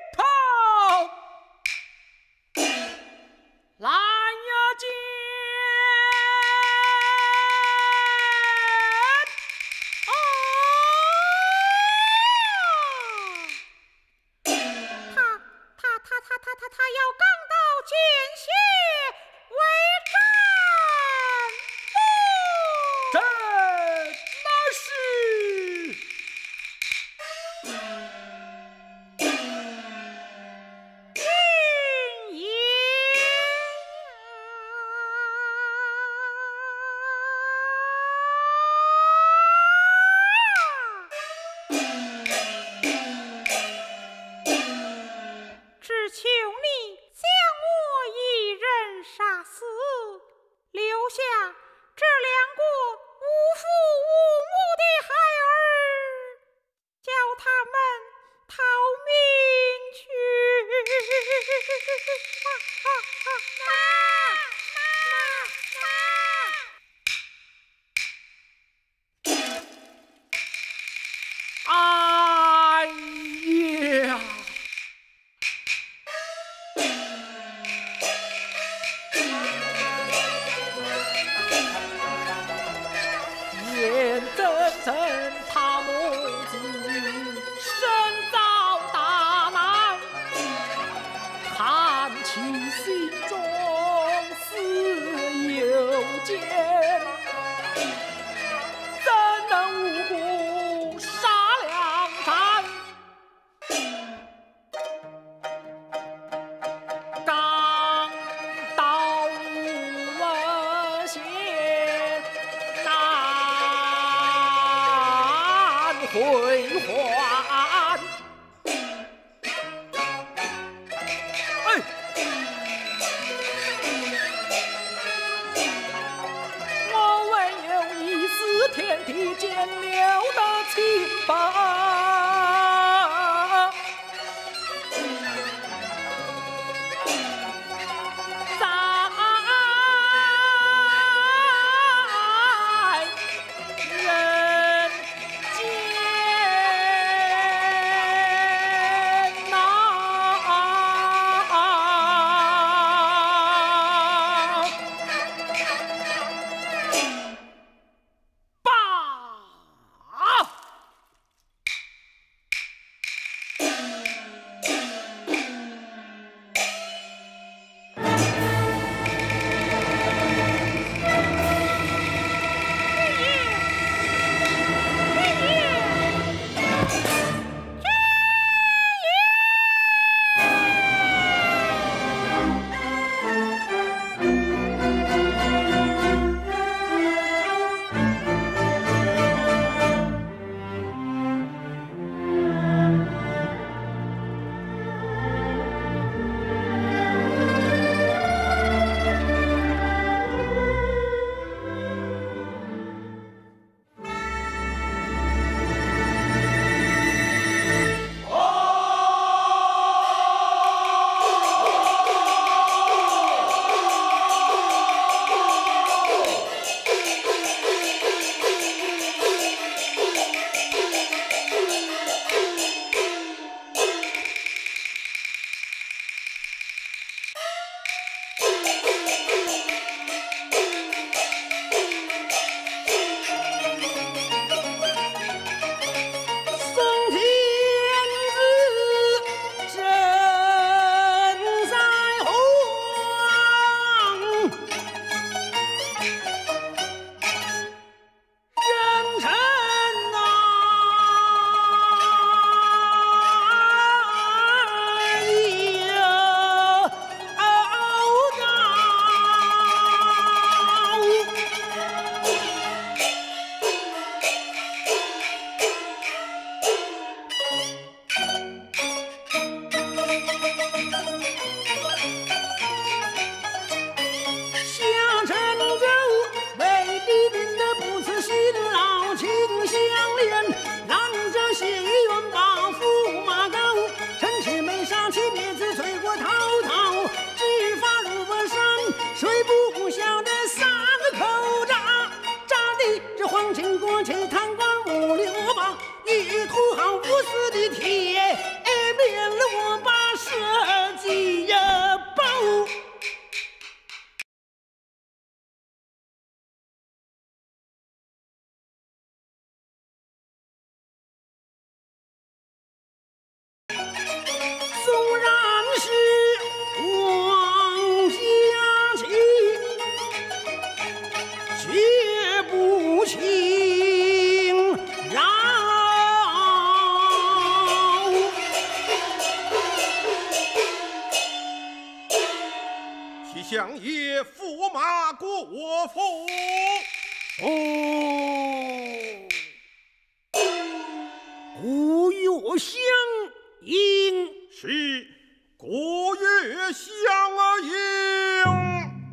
头，来呀剑！ 他要刚到剑前为战。 这那是军爷。 回还。 哎， 我唯有一丝天地间了的情报。 相爷驸马国父。 古月相迎， 是古月相迎。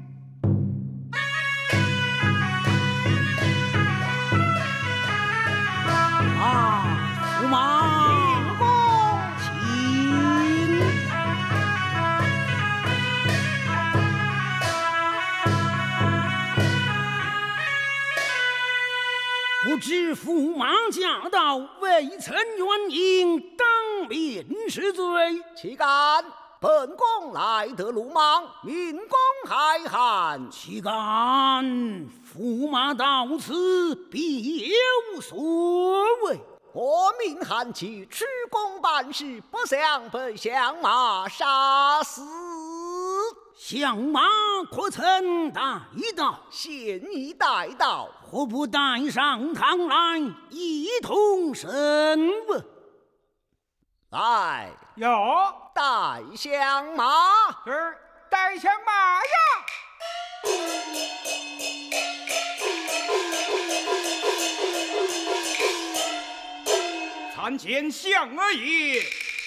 驸马请。不知驸马驾到，未曾援引，当面是罪。 岂敢！本宫来得鲁莽，民公海涵。 岂敢！驸马到此，别无所谓。 我命汉去驱公办事，不想被相马杀死。 相马可曾带到？ 现已带到。 何不带上堂来，一同审问？ 来， 有带相马。 是带相马呀。 参见相而已。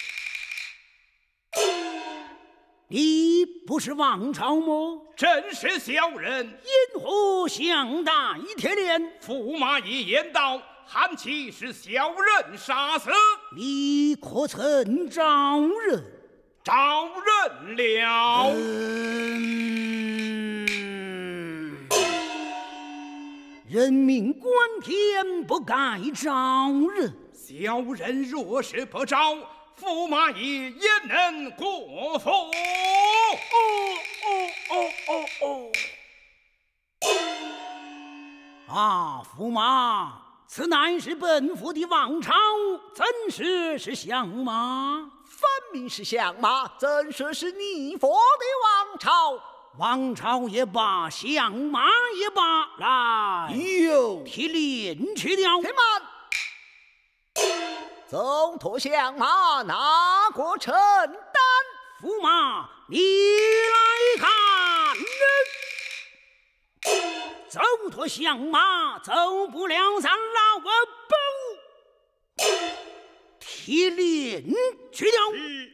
你不是王朝么？ 真是小人， 因何相待铁链？ 驸马一言道，韩琦是小人杀死， 你可曾招认？ 招认了。 人命关天，不该招认。 小人若是不招，驸马爷也能过府。 驸马，此乃是本府的王朝，怎是相马？ 分明是相马，怎说是逆佛的王朝？ 王朝也罢，相马也罢，来， 有提链去掉。 且慢，总托相马拿过承担。 驸马，你来看。走脱相马，走不了咱老个包。提链去掉。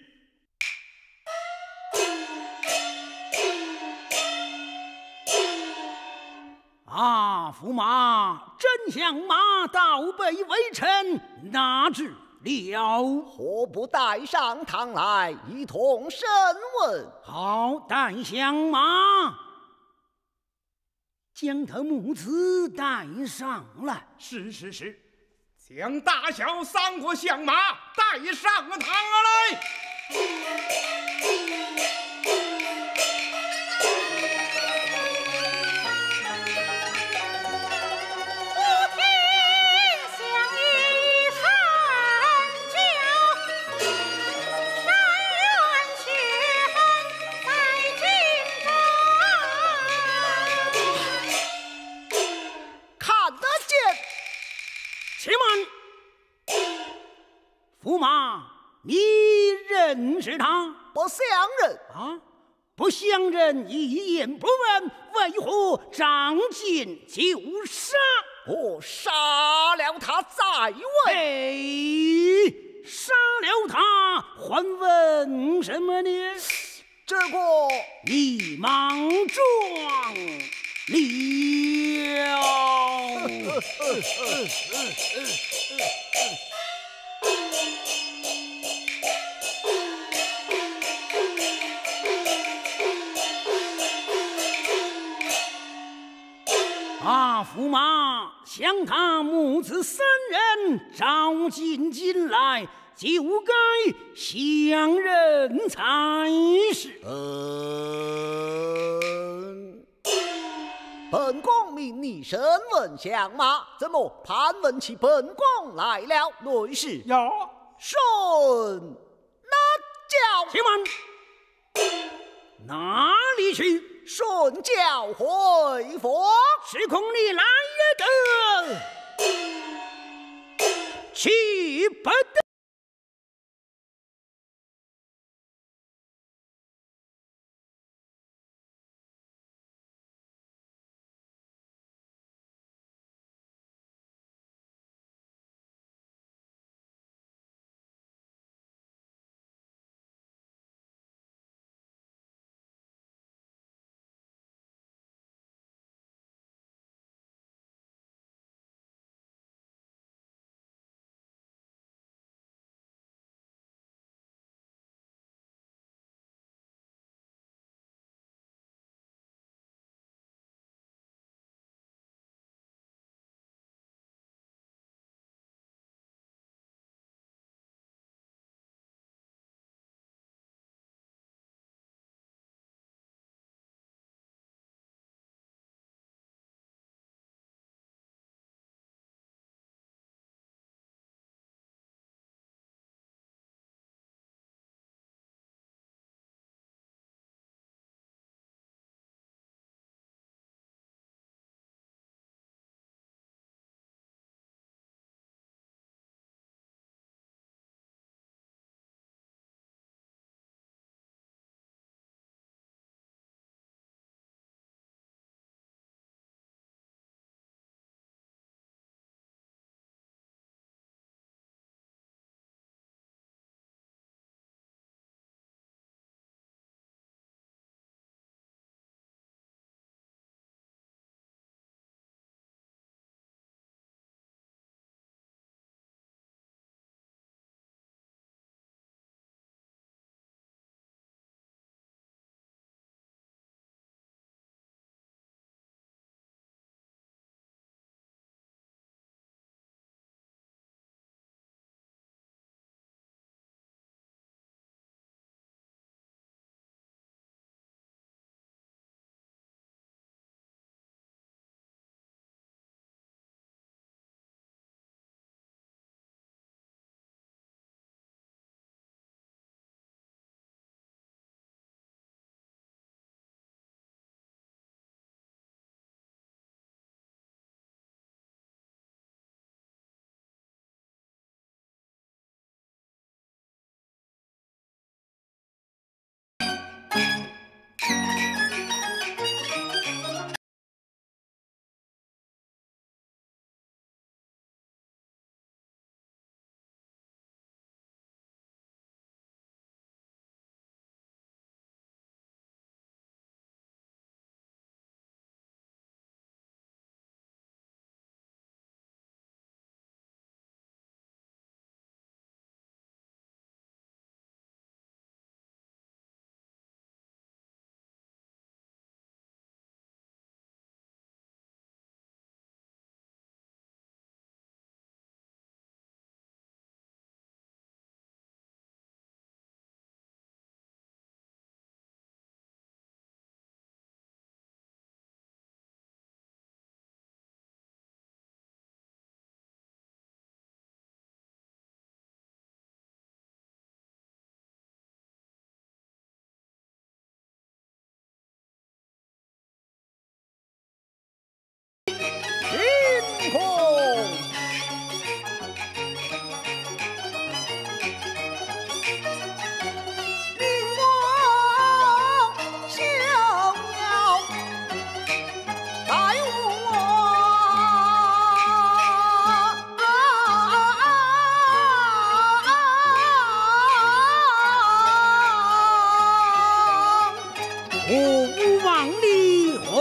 驸马，真相马倒背微臣，哪知了？ 何不带上堂来一同审问？ 好，带相马，将他母子带上来。 是，将大小三个相马带上堂来。 驸马，你认识他？ 不相认。 不相认，一言不问，为何仗剑就杀？ 我杀了他再问。 杀了他，还问什么呢？ 这个你莽撞驸马，将他母子三人召进来，就该相认才是。 本宫命你审问相马，怎么盘问起本宫来了？内侍有顺那教， 且慢，哪里去？ 顺教回府。 是恐你来也得，去不得。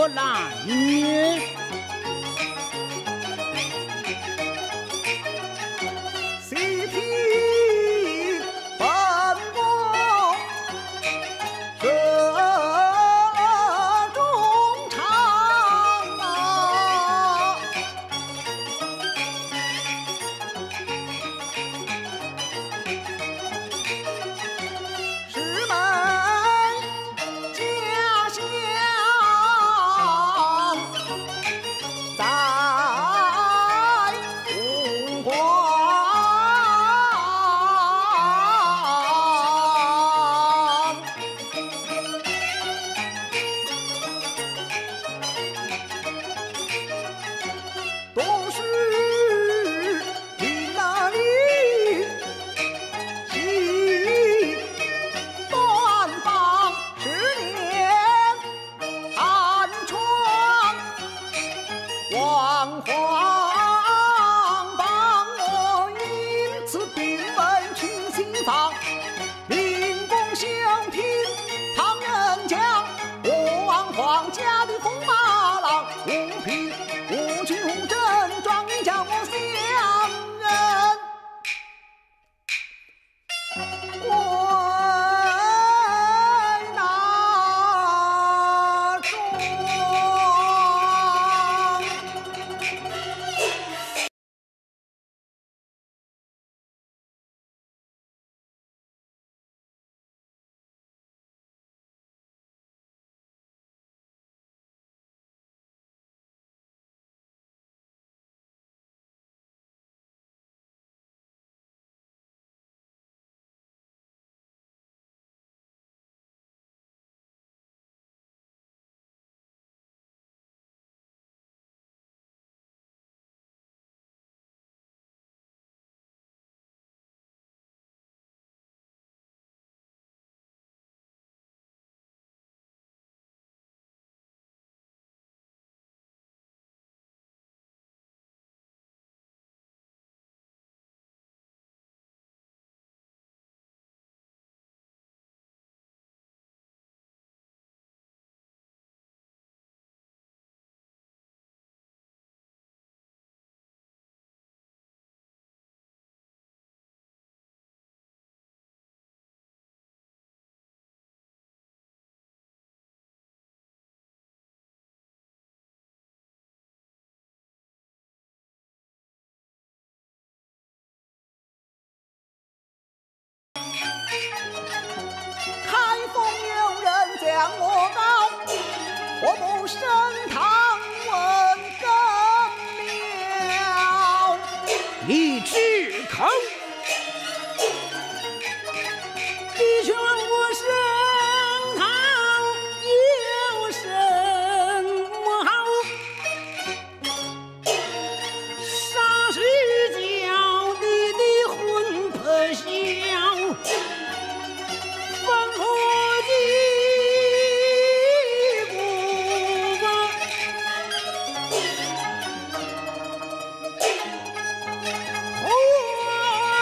何来也？ 细听本宫这中唱啊，师门家乡在吴国。都是你那里西端邦10年寒窗，王皇帮我因此并问去西方，民共相拼唐人将，我王皇家的风马郎无凭无据无证，状元叫我相认归那庄。开封有人将我告，我不升堂问根了。 你只口，的确我升堂有什么好？啥是叫你的魂魄笑？烽火击鼓啊，火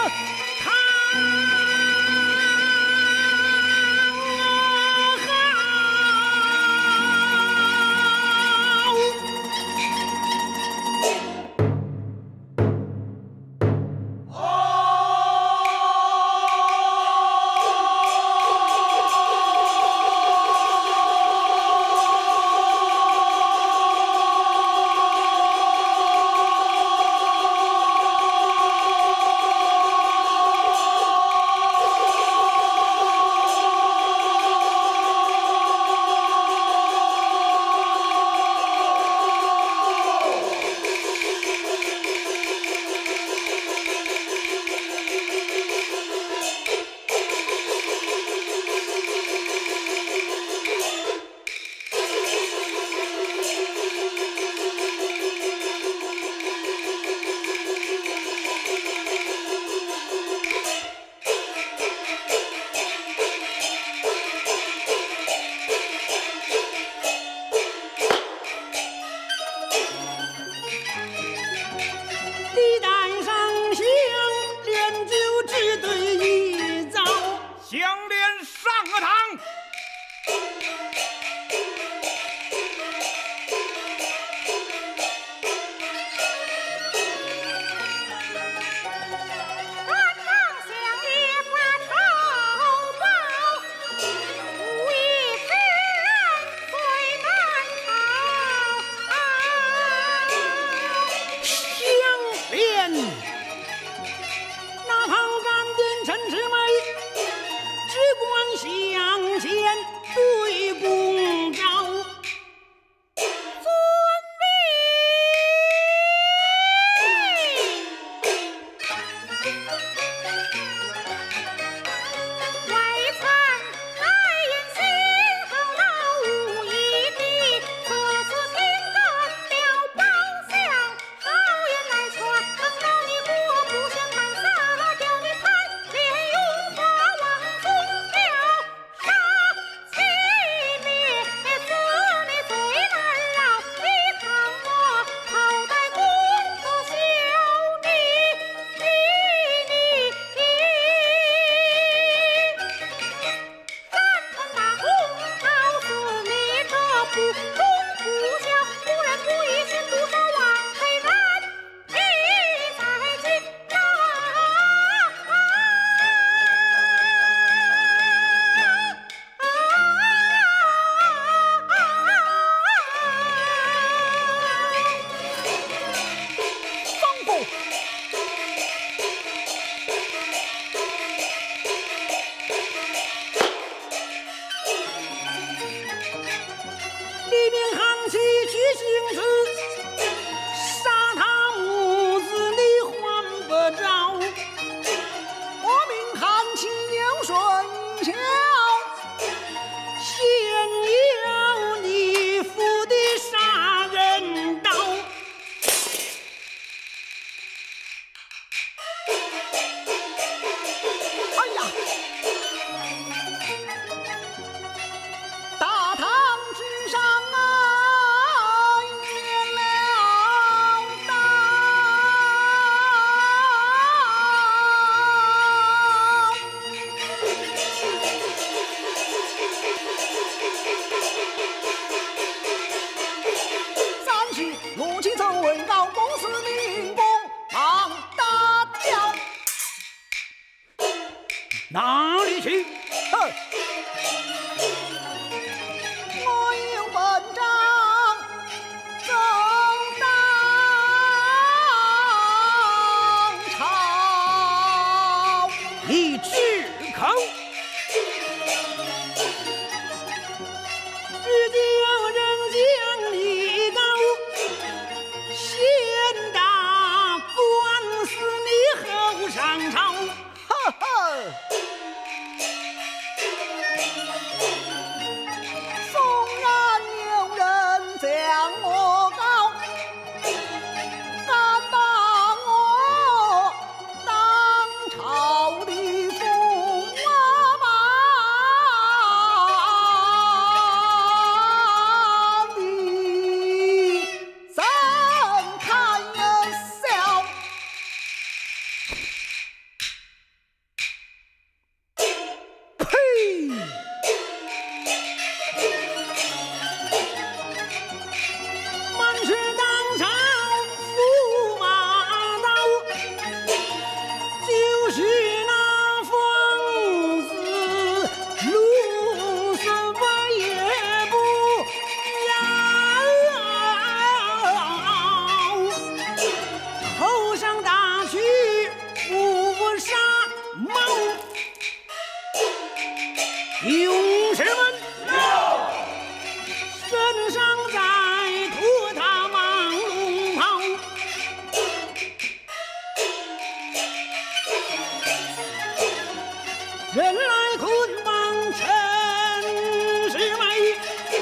哪里去？ 哼！我有文章奏当朝， 你止口！只叫人将你告，先打官司你后上朝。 呵呵。纵然有人将我告，敢把我当朝的驸马你怎看笑？ 呸！满是当朝驸马刀，就是那疯子路什么也不要，头上打去不杀猫。勇士们，身上再脱他蟒龙袍，人来捆绑陈世美。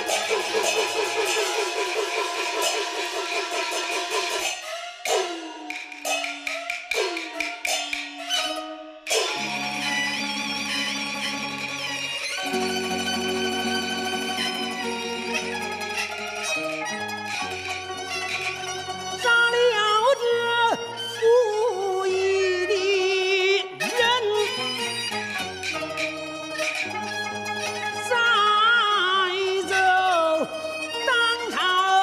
杀了这负义的人，再走当朝。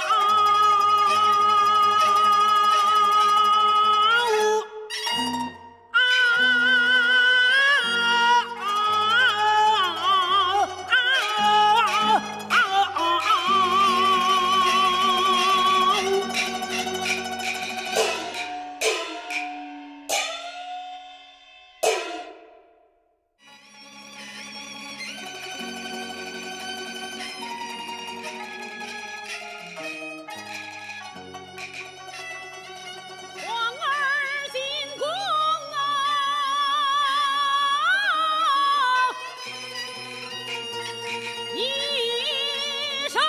皇儿进宫啊，一身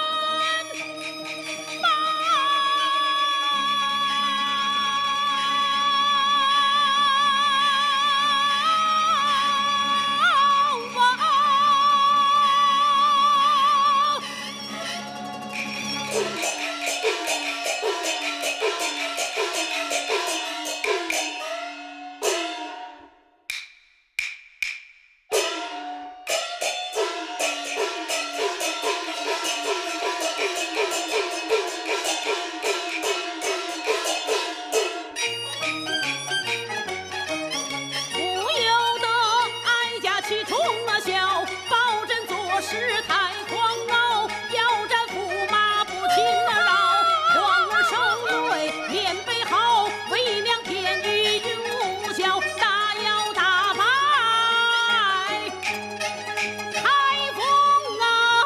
不由得哀家气冲啊笑，保真做事太狂傲，要战驸马不听饶。皇儿手对面背好，为娘偏于云雾角，大摇大摆开封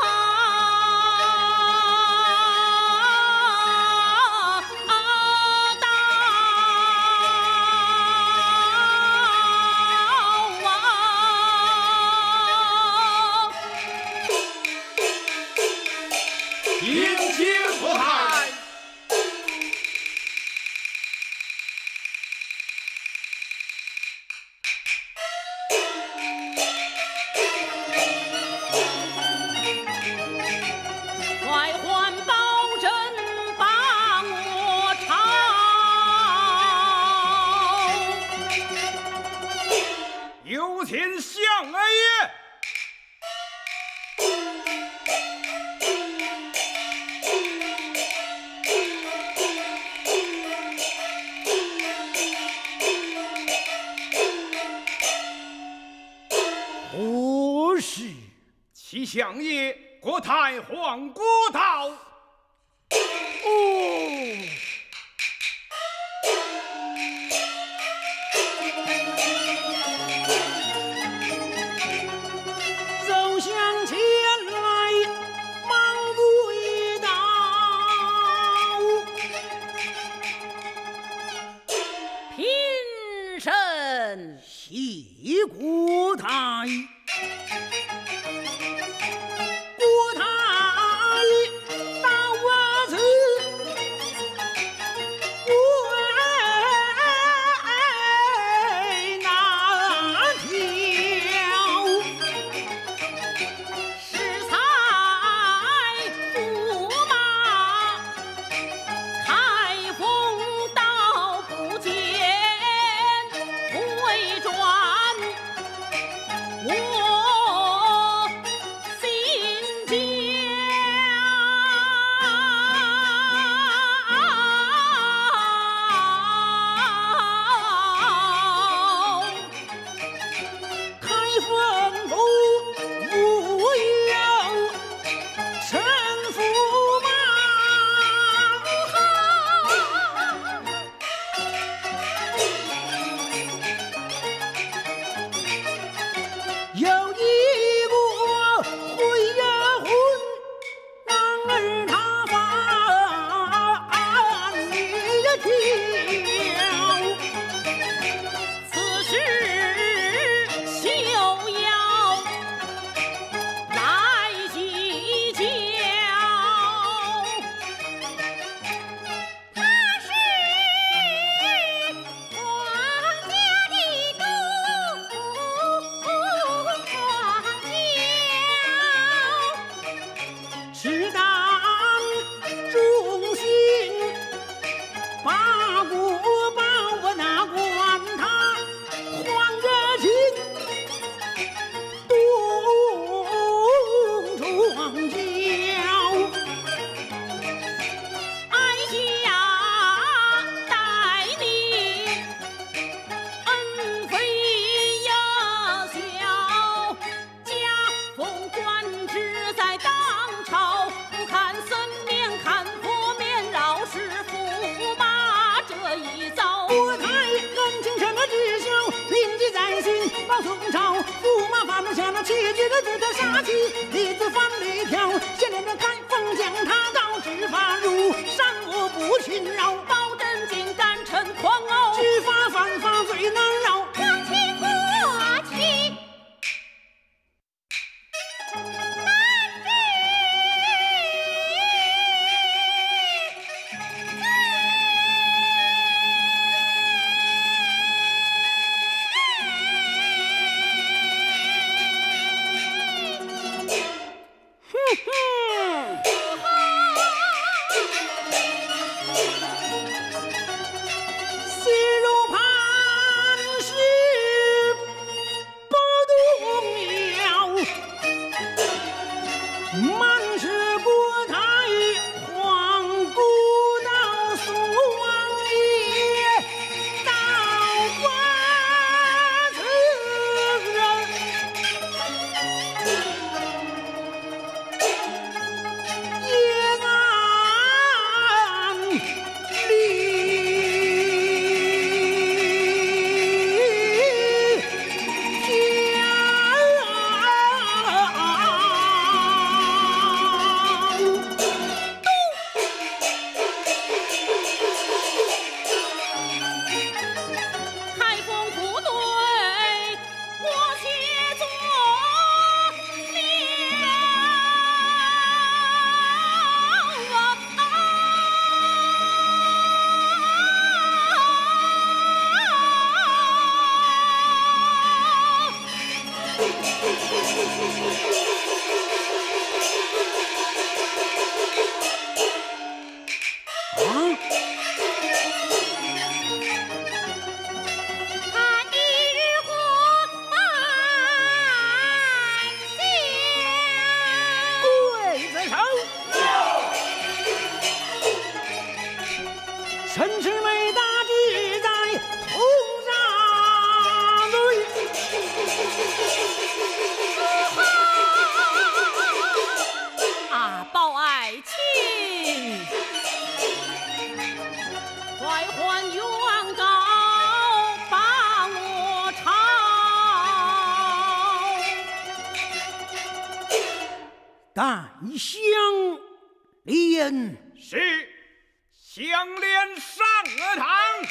迎接国台。 快还保真帮我抄。 有请相爷。 启相爷国太皇国道。 走向前来，忙跪倒。 贫身谢国太。 相连。 是，相连上堂。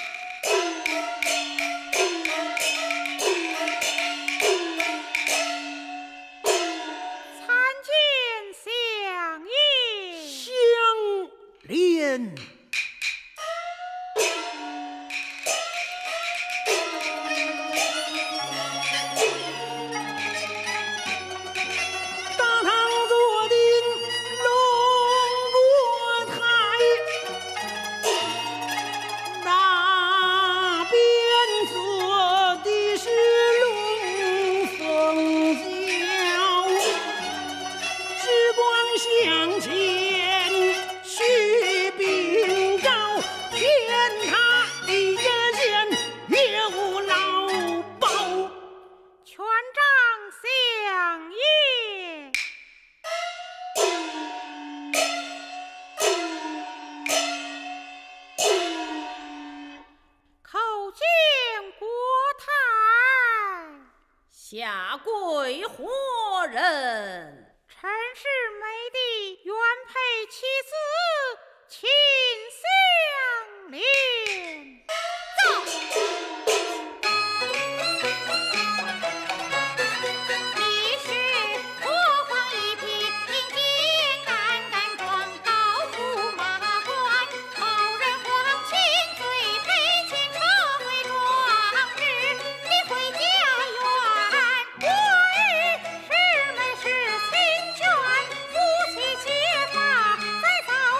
参见相爷。 相连。 下跪何人？ 陈氏美的原配妻子秦香莲。 走。你是火黄一匹，英俊干干壮，高驸马官，后人皇亲最配前车回壮志，你回家园。我与师妹是亲眷，夫妻结发，再早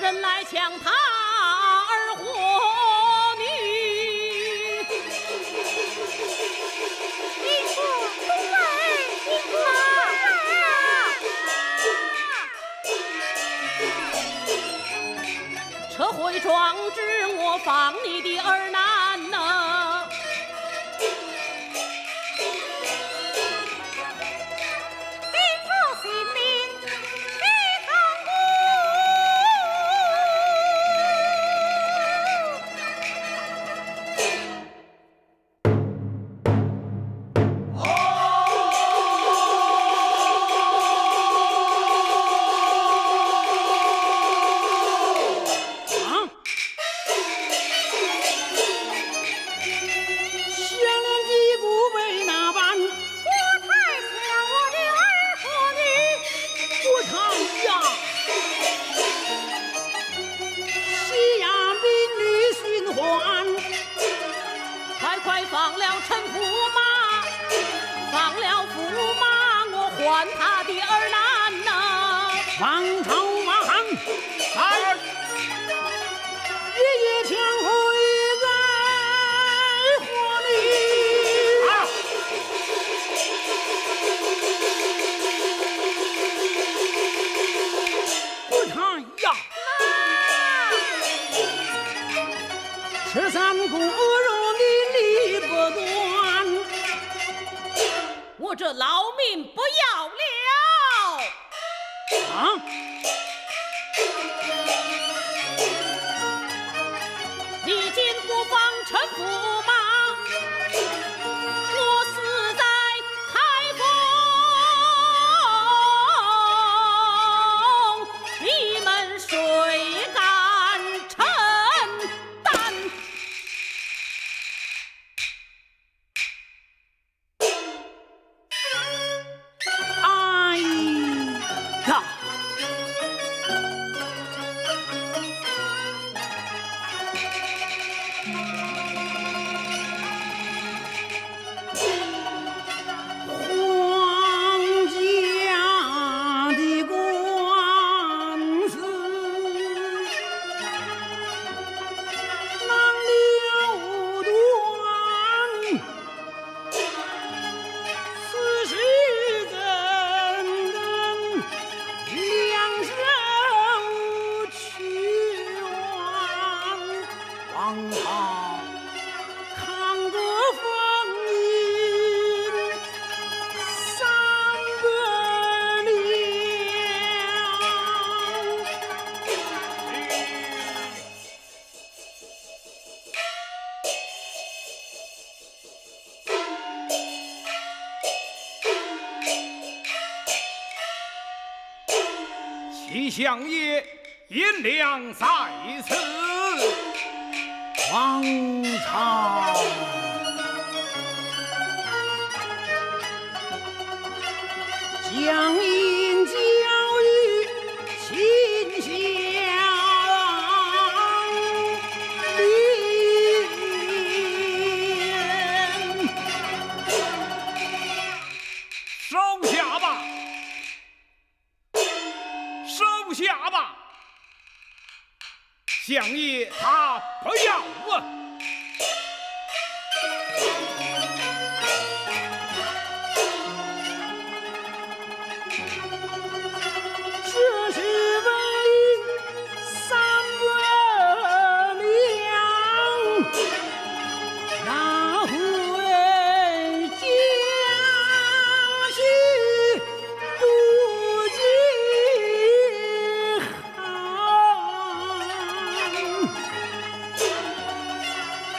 人来抢他儿活女。 英国东北，英国撤回状纸，我放你的儿男呐！ 定住性命，立堂鼓。 放了陈驸马，放了驸马，我还他的儿男呐！ 王朝马汉， 来， 爷爷将会在火里。我看呀，13骨肉的理不断， 我这老命不要了！ 啊！ 你今不放陈驸马，我死在开封，你们谁敢承担？ 哎呀！皇家的官司难了断，此事怎能两手去完？王朝抗过风云300年。 齐相爷颜良在此， 王朝将因教育秦Xianglian， 收下吧，收下吧，相爷他不要啊！ 这是文令300两，那回家去不计寒。